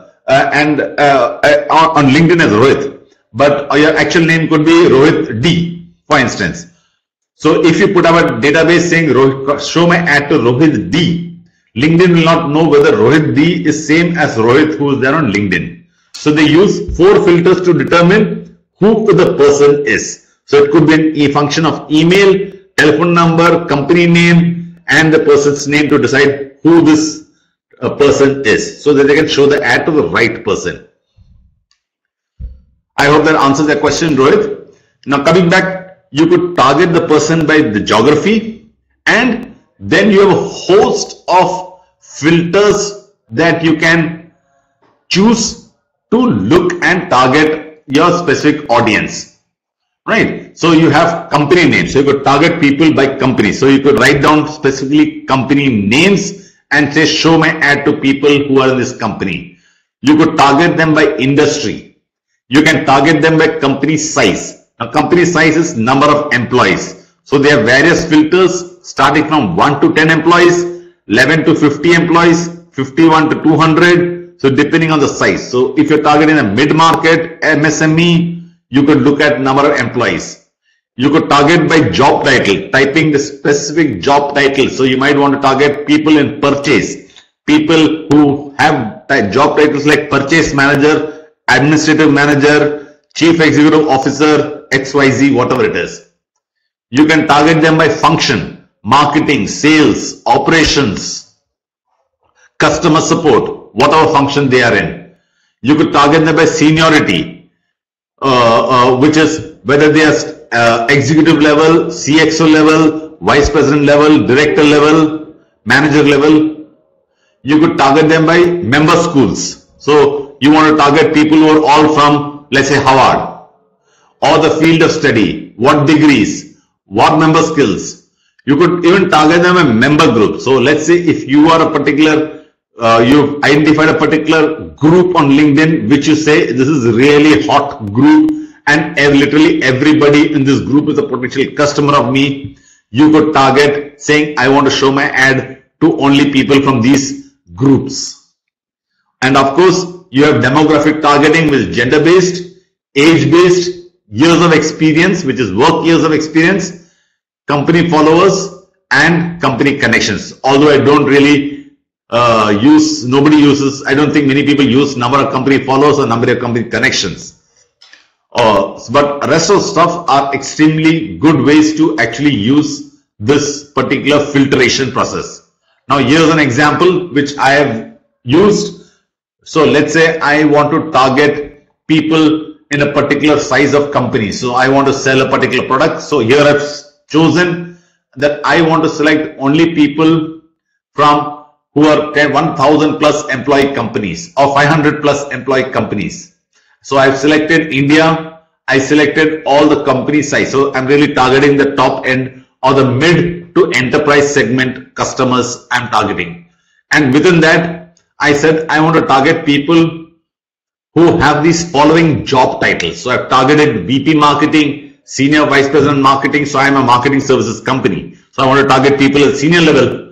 on LinkedIn as Rohit, but your actual name could be Rohit D, for instance. So if you put up a database saying show my ad to Rohit D, LinkedIn will not know whether Rohit D is same as Rohit who is there on LinkedIn. So they use 4 filters to determine who the person is. So it could be a function of email, telephone number, company name, and the person's name to decide who this person is, so that they can show the ad to the right person. I hope that answers that question, Rohit. Now coming back, you could target the person by the geography, and then you have a host of filters that you can choose to look and target your specific audience. Right. So you have company names. So you could target people by company. So you could write down specifically company names and say, show my ad to people who are in this company. You could target them by industry. You can target them by company size. Now company size is number of employees. So they have various filters starting from 1 to 10 employees, 11 to 50 employees, 51 to 200. So depending on the size. So if you're targeting a mid-market MSME, you could look at number of employees. You could target by job title, typing the specific job title. So you might want to target people in purchase, people who have job titles like purchase manager, administrative manager, chief executive officer, XYZ, whatever it is. You can target them by function, marketing, sales, operations, customer support, whatever function they are in. You could target them by seniority, which is whether they are executive level, CXO level, vice president level, director level, manager level. You could target them by member schools. So you want to target people who are all from, let's say, Harvard, or the field of study, what degrees, what member skills. You could even target them a member group. So let's say if you are a particular you've identified a particular group on LinkedIn, which you say this is really hot group and literally everybody in this group is a potential customer of me. You could target saying, I want to show my ad to only people from these groups. And of course, you have demographic targeting, which is gender-based, age-based, years of experience, which is work years of experience, company followers, and company connections. Although I don't really nobody uses, I don't think many people use number of company followers or number of company connections. But rest of stuff are extremely good ways to actually use this particular filtration process. Now here's an example which I have used. So let's say I want to target people in a particular size of company. So I want to sell a particular product. So here I've chosen that I want to select only people from who are 1000 plus employee companies or 500 plus employee companies. So I've selected India. I selected all the company size. So I'm really targeting the top end or the mid to enterprise segment customers I'm targeting. And within that, I said I want to target people who have these following job titles. So I've targeted VP marketing, senior vice president marketing. So I'm a marketing services company. So I want to target people at senior level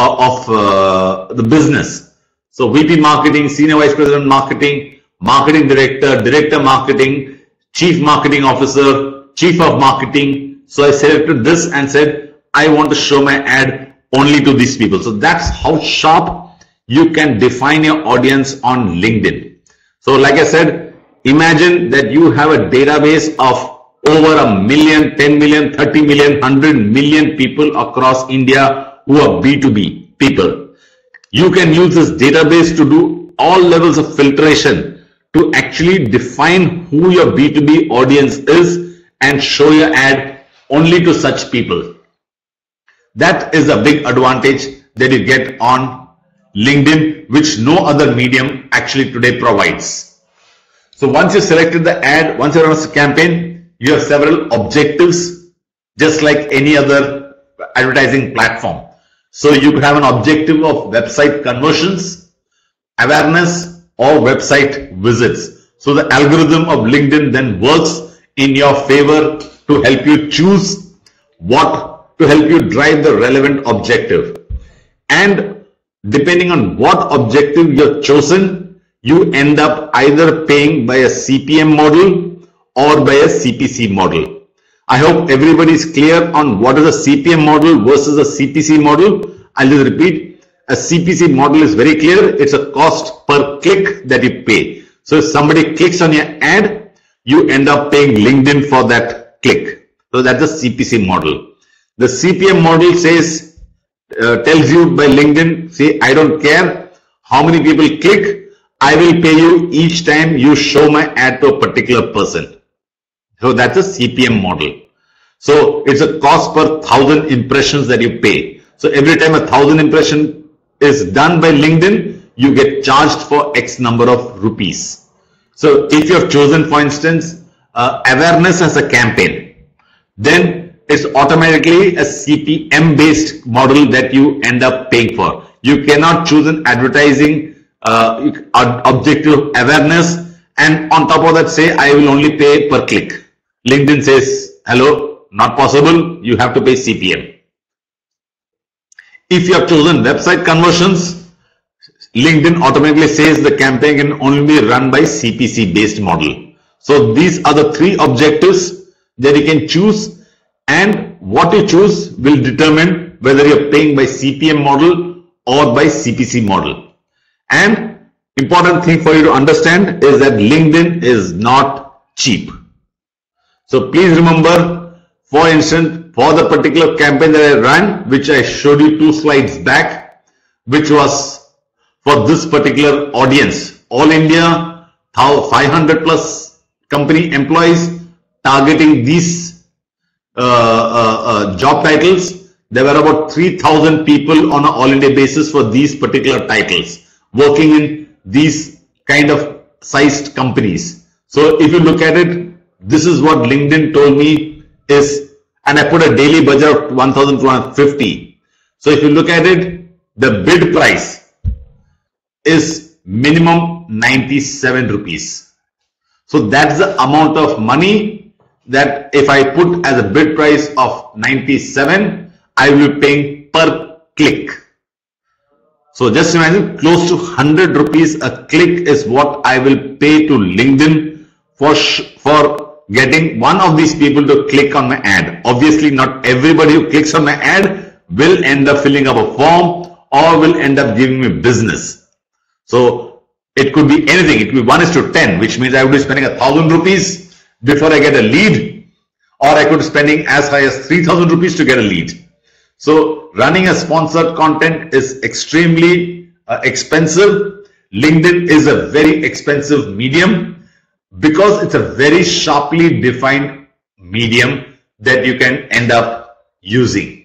of the business. So VP marketing, senior vice president marketing, marketing director, director marketing, chief marketing officer, chief of marketing. So I selected this and said, I want to show my ad only to these people. So that's how sharp you can define your audience on LinkedIn. So like I said, imagine that you have a database of over 1 million, 10 million, 30 million, 100 million people across India who are B2B people. You can use this database to do all levels of filtration to actually define who your B2B audience is and show your ad only to such people. That is a big advantage that you get on LinkedIn, which no other medium actually today provides. So once you selected the ad, once you're on a campaign, you have several objectives, just like any other advertising platform. So you could have an objective of website conversions, awareness, or website visits. So the algorithm of LinkedIn then works in your favor to help you choose to help you drive the relevant objective. And depending on what objective you've chosen, you end up either paying by a CPM model or by a CPC model. I hope everybody is clear on what is a CPM model versus a CPC model. I'll just repeat. A CPC model is very clear. It's a cost per click that you pay. So if somebody clicks on your ad, you end up paying LinkedIn for that click. So that's a CPC model. The CPM model says, tells you by LinkedIn, say, I don't care how many people click, I will pay you each time you show my ad to a particular person. So that's a CPM model. So it's a cost per 1,000 impressions that you pay. So every time 1,000 impression is done by LinkedIn, you get charged for X number of rupees. So if you have chosen, for instance, awareness as a campaign, then it's automatically a CPM based model that you end up paying for. You cannot choose an advertising objective awareness and on top of that say I will only pay per click. LinkedIn says, hello, not possible, you have to pay CPM. If you have chosen website conversions, LinkedIn automatically says the campaign can only be run by CPC based model. So these are the three objectives that you can choose, and what you choose will determine whether you're paying by CPM model or by CPC model. And important thing for you to understand is that LinkedIn is not cheap. So please remember, for instance, for the particular campaign that I ran, which I showed you 2 slides back, which was for this particular audience, all India, 500 plus company employees, targeting these job titles. There were about 3,000 people on an all India basis for these particular titles working in these kind of sized companies. So if you look at it, this is what LinkedIn told me is, and I put a daily budget of 1,250. So if you look at it, the bid price is minimum 97 rupees. So that's the amount of money that if I put as a bid price of 97, I will be paying per click. So just imagine, close to 100 rupees a click is what I will pay to LinkedIn for getting one of these people to click on my ad. Obviously, not everybody who clicks on my ad will end up filling up a form or will end up giving me business. So it could be anything. It could be 1:10, which means I would be spending 1,000 rupees before I get a lead, or I could be spending as high as 3,000 rupees to get a lead. So running a sponsored content is extremely expensive. LinkedIn is a very expensive medium because it's a very sharply defined medium that you can end up using.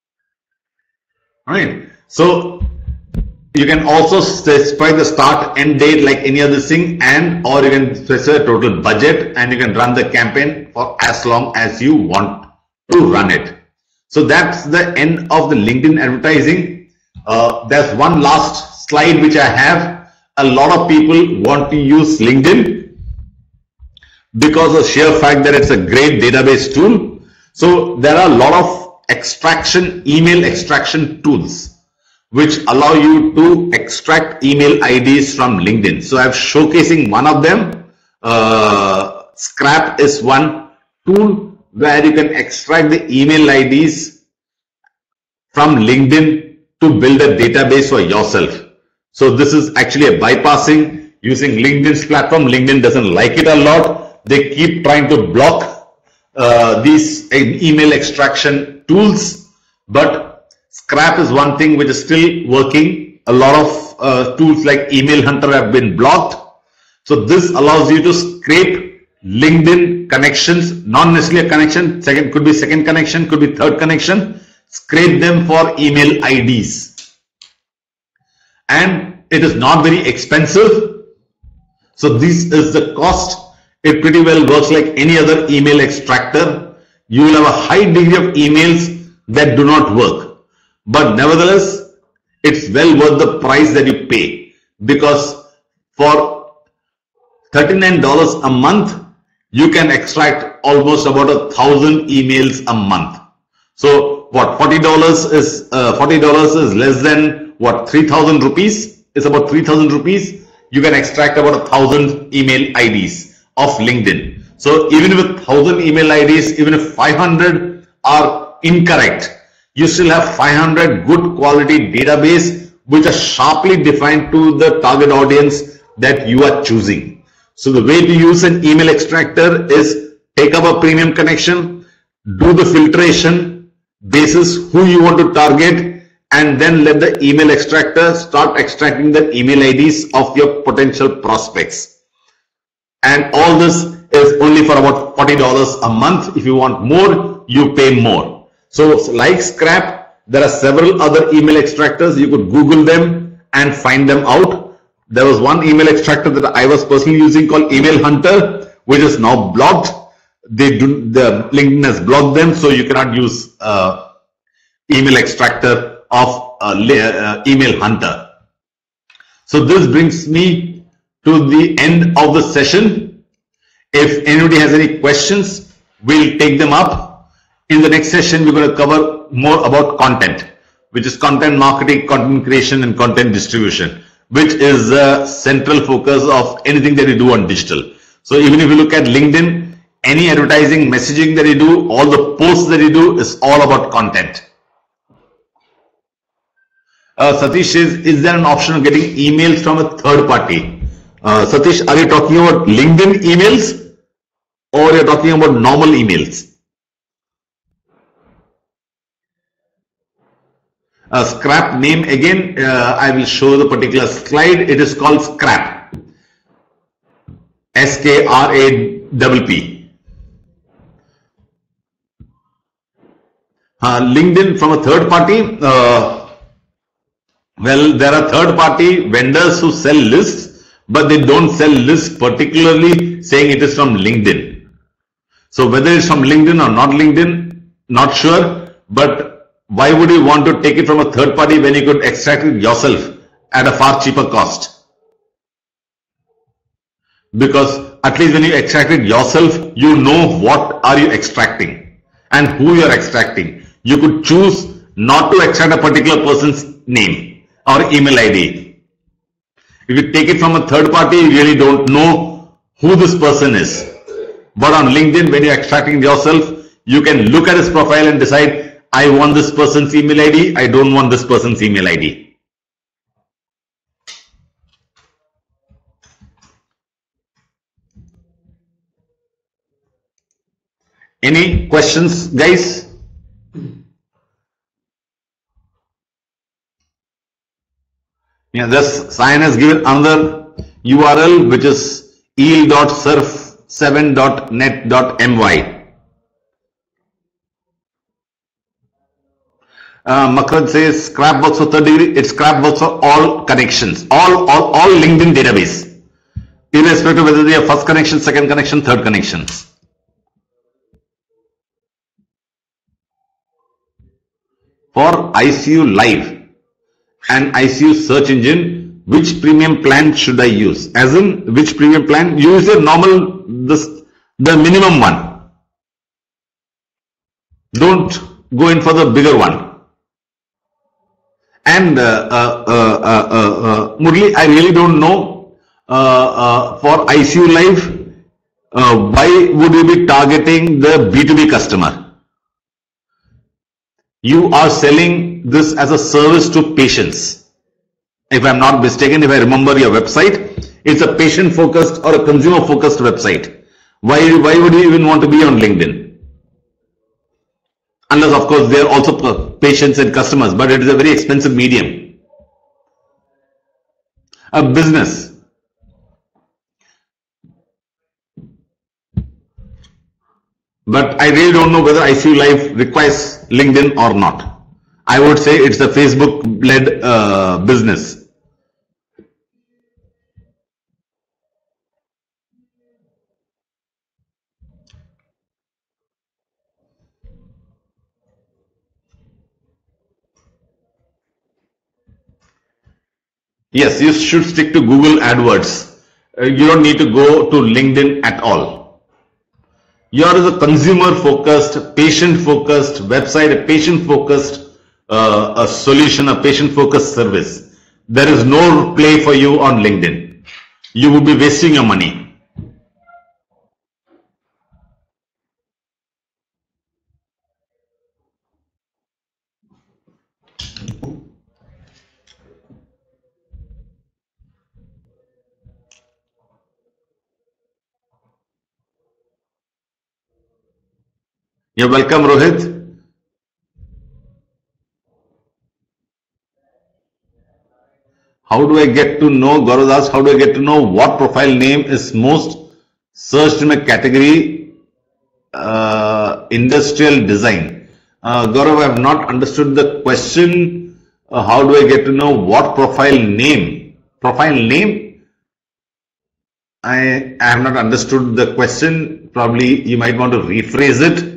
All right. So you can also specify the start end date like any other thing, and or you can specify a total budget, and you can run the campaign for as long as you want to run it. So that's the end of the LinkedIn advertising. There's one last slide which I have. A lot of people want to use LinkedIn because of sheer fact that it's a great database tool. So there are a lot of email extraction tools which allow you to extract email IDs from LinkedIn. So I'm showcasing one of them. Scrap is one tool where you can extract the email IDs from LinkedIn to build a database for yourself. So this is actually a bypassing using LinkedIn's platform. LinkedIn doesn't like it a lot. They keep trying to block these email extraction tools, but Scrap is one thing which is still working. A lot of tools like Email Hunter have been blocked. So this allows you to scrape LinkedIn connections, not necessarily a connection, could be second connection, could be third connection, scrape them for email IDs. And it is not very expensive. So this is the cost. It pretty well works like any other email extractor. You will have a high degree of emails that do not work. But nevertheless, it's well worth the price that you pay, because for $39 a month, you can extract almost about 1,000 emails a month. So what, $40 is less than what, 3,000 rupees? It's about 3,000 rupees. You can extract about 1,000 email IDs of LinkedIn. So even with 1,000 email IDs, even if 500 are incorrect, you still have 500 good quality database which are sharply defined to the target audience that you are choosing. So the way to use an email extractor is take up a premium connection, do the filtration basis who you want to target, and then let the email extractor start extracting the email IDs of your potential prospects. And all this is only for about $40 a month. If you want more, you pay more. So like Scrap, there are several other email extractors. You could Google them and find them out. There was one email extractor that I was personally using called Email Hunter, which is now blocked. The LinkedIn has blocked them, so you cannot use email extractor of Email Hunter. So this brings me to the end of the session. If anybody has any questions, we'll take them up. In the next session, we're going to cover more about content, which is content marketing, content creation, and content distribution, which is the central focus of anything that you do on digital. So even if you look at LinkedIn, any advertising messaging that you do, all the posts that you do is all about content. Satish says, is there an option of getting emails from a third party? Satish, are you talking about LinkedIn emails or you're talking about normal emails? Scrap name again, I will show the particular slide. It is called Scrap. S-K-R-A-P-P. LinkedIn from a third party. Well, there are third party vendors who sell lists, but they don't sell lists particularly saying it is from LinkedIn. So whether it's from LinkedIn or not LinkedIn, not sure, but why would you want to take it from a third party when you could extract it yourself at a far cheaper cost? Because at least when you extract it yourself, you know what are you extracting and who you are extracting. You could choose not to extract a particular person's name or email ID. If you take it from a third party, you really don't know who this person is. But on LinkedIn, when you're extracting yourself, you can look at his profile and decide, I want this person's email ID, I don't want this person's email ID. Any questions, guys? Yeah, this Cyan has given another URL, which is eel.surf7.net.my. Makrad says scrap works for third degree. It scrap works for all connections, all LinkedIn database, irrespective of whether they are first connection, second connection, third connections. For ICU Live and ICU search engine, which premium plan should I use? As in, which premium plan? Use your normal, the minimum one. Don't go in for the bigger one. And Murli, I really don't know for ICU Live, why would you be targeting the B2B customer? You are selling this as a service to patients. If I'm not mistaken, if I remember your website, it's a patient focused or a consumer focused website. Why would you even want to be on LinkedIn? Unless of course they are also patients and customers, but it is a very expensive medium. A business. But I really don't know whether ICU Live requires LinkedIn or not. I would say it's a Facebook-led business. Yes, you should stick to Google AdWords. You don't need to go to LinkedIn at all. Yours is a consumer-focused, patient-focused website, a patient-focused a solution, a patient-focused service. There is no play for you on LinkedIn. You would be wasting your money. You're welcome, Rohit. How do I get to know, Gaurav asked, how do I get to know what profile name is most searched in my category industrial design? Gaurav, I have not understood the question. How do I get to know what profile name? Profile name? I have not understood the question. Probably you might want to rephrase it.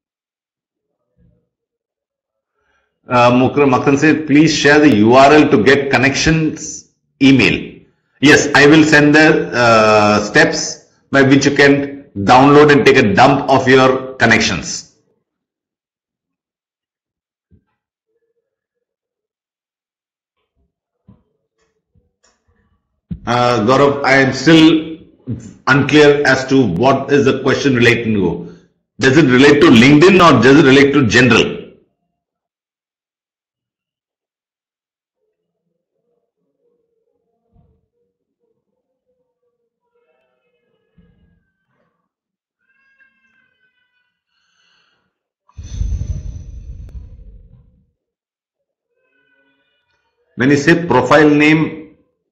Makran said, please share the URL to get connections email. Yes, I will send the steps by which you can download and take a dump of your connections. Gaurav, I am still unclear as to what is the question relating to. Does it relate to LinkedIn or does it relate to general? When you say profile name,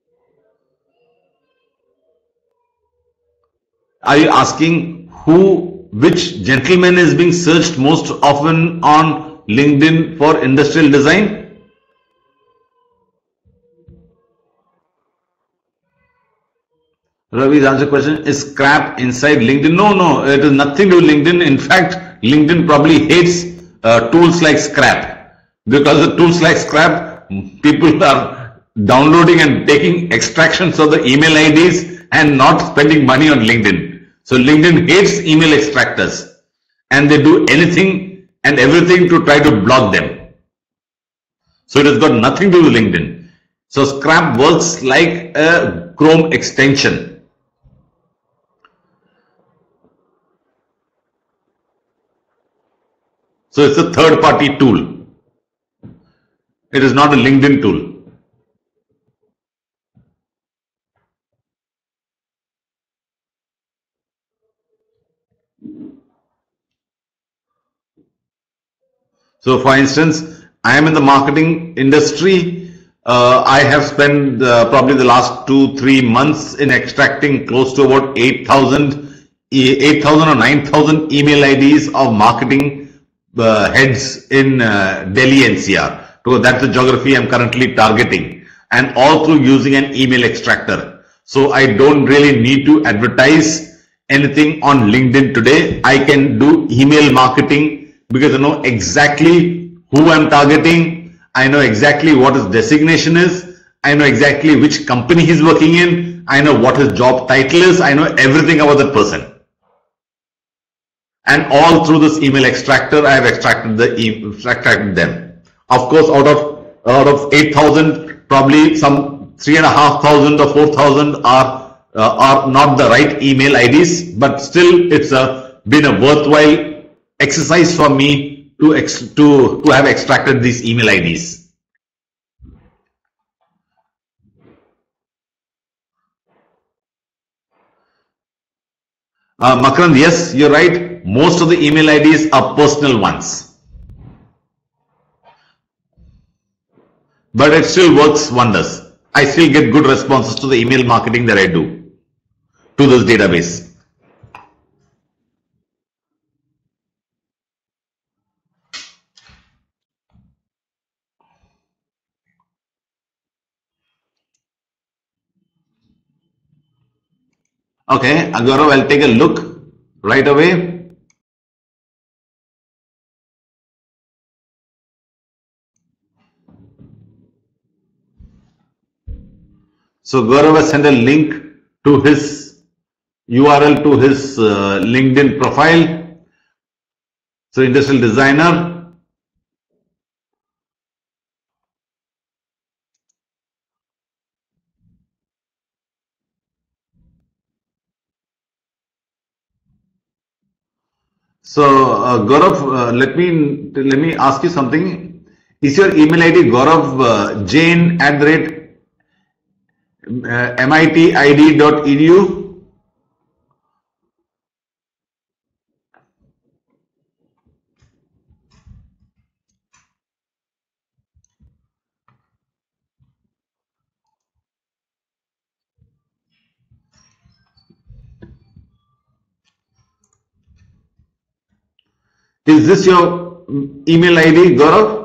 are you asking which gentleman is being searched most often on LinkedIn for industrial design? Ravi's answer question is scrap inside LinkedIn. No, it is nothing to do with LinkedIn. In fact, LinkedIn probably hates tools like scrap, because the tools like scrap, people are downloading and taking extractions of the email IDs and not spending money on LinkedIn. So LinkedIn hates email extractors, and they do anything and everything to try to block them. So it has got nothing to do with LinkedIn. So Scrap works like a Chrome extension. So it's a third party tool. It is not a LinkedIn tool. So for instance, I am in the marketing industry. I have spent probably the last 2-3 months in extracting close to about 8,000 or 9,000 email IDs of marketing heads in Delhi NCR. So that's the geography I'm currently targeting, and all through using an email extractor. So I don't really need to advertise anything on LinkedIn today. I can do email marketing because I know exactly who I'm targeting. I know exactly what his designation is. I know exactly which company he's working in. I know what his job title is. I know everything about that person. And all through this email extractor, I have extracted them. Of course, out of 8,000, probably some 3,500 or 4,000 are not the right email IDs, but still it's been a worthwhile exercise for me to have extracted these email IDs. Makarand, yes, you're right. Most of the email IDs are personal ones. But it still works wonders. I still get good responses to the email marketing that I do to this database. Okay, Gaurav, I'll take a look right away. So Gaurav has sent a link to his URL to his LinkedIn profile. So industrial designer. So Gaurav, let me ask you something. Is your email ID Gaurav Jain @mitid.edu? Is this your email ID, Gaurav?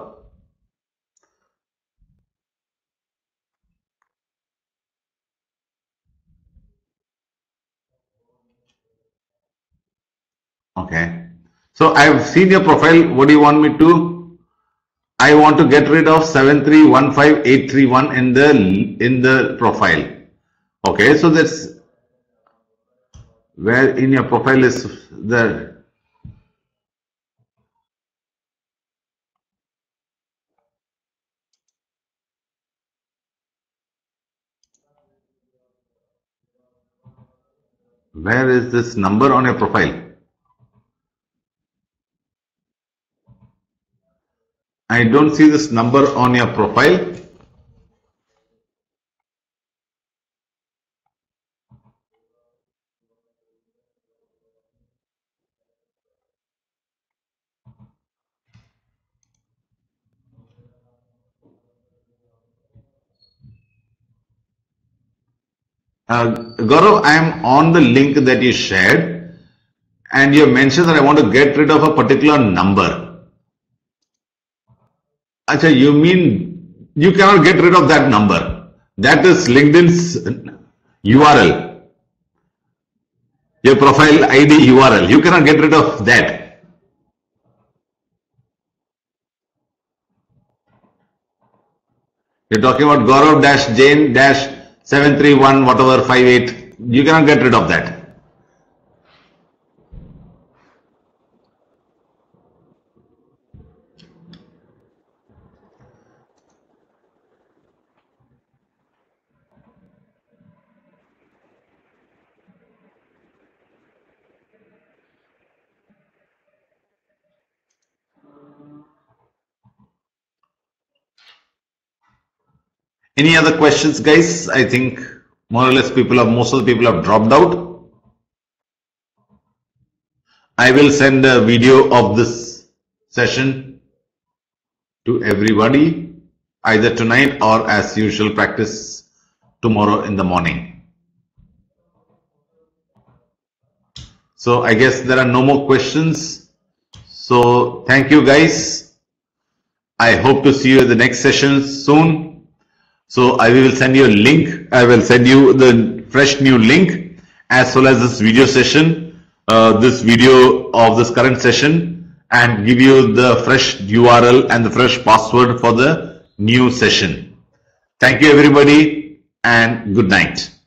Okay. So I've seen your profile. What do you want me to? I want to get rid of 7315831 in the profile. Okay. So that's where in your profile is the. Where is this number on your profile? I don't see this number on your profile. Gaurav, I am on the link that you shared, and you mentioned that I want to get rid of a particular number. Achha, you mean you cannot get rid of that number? That is LinkedIn's URL, your profile ID URL. You cannot get rid of that. You're talking about Gaurav-Jain-731 whatever 58. You cannot get rid of that. Any other questions, guys? I think more or less most of the people have dropped out. I will send a video of this session to everybody either tonight or as usual practice tomorrow in the morning. So I guess there are no more questions. So thank you, guys. I hope to see you in the next session soon. So I will send you a link. I will send you the fresh new link as well as this video session, this video of this current session, and give you the fresh URL and the fresh password for the new session. Thank you, everybody, and good night.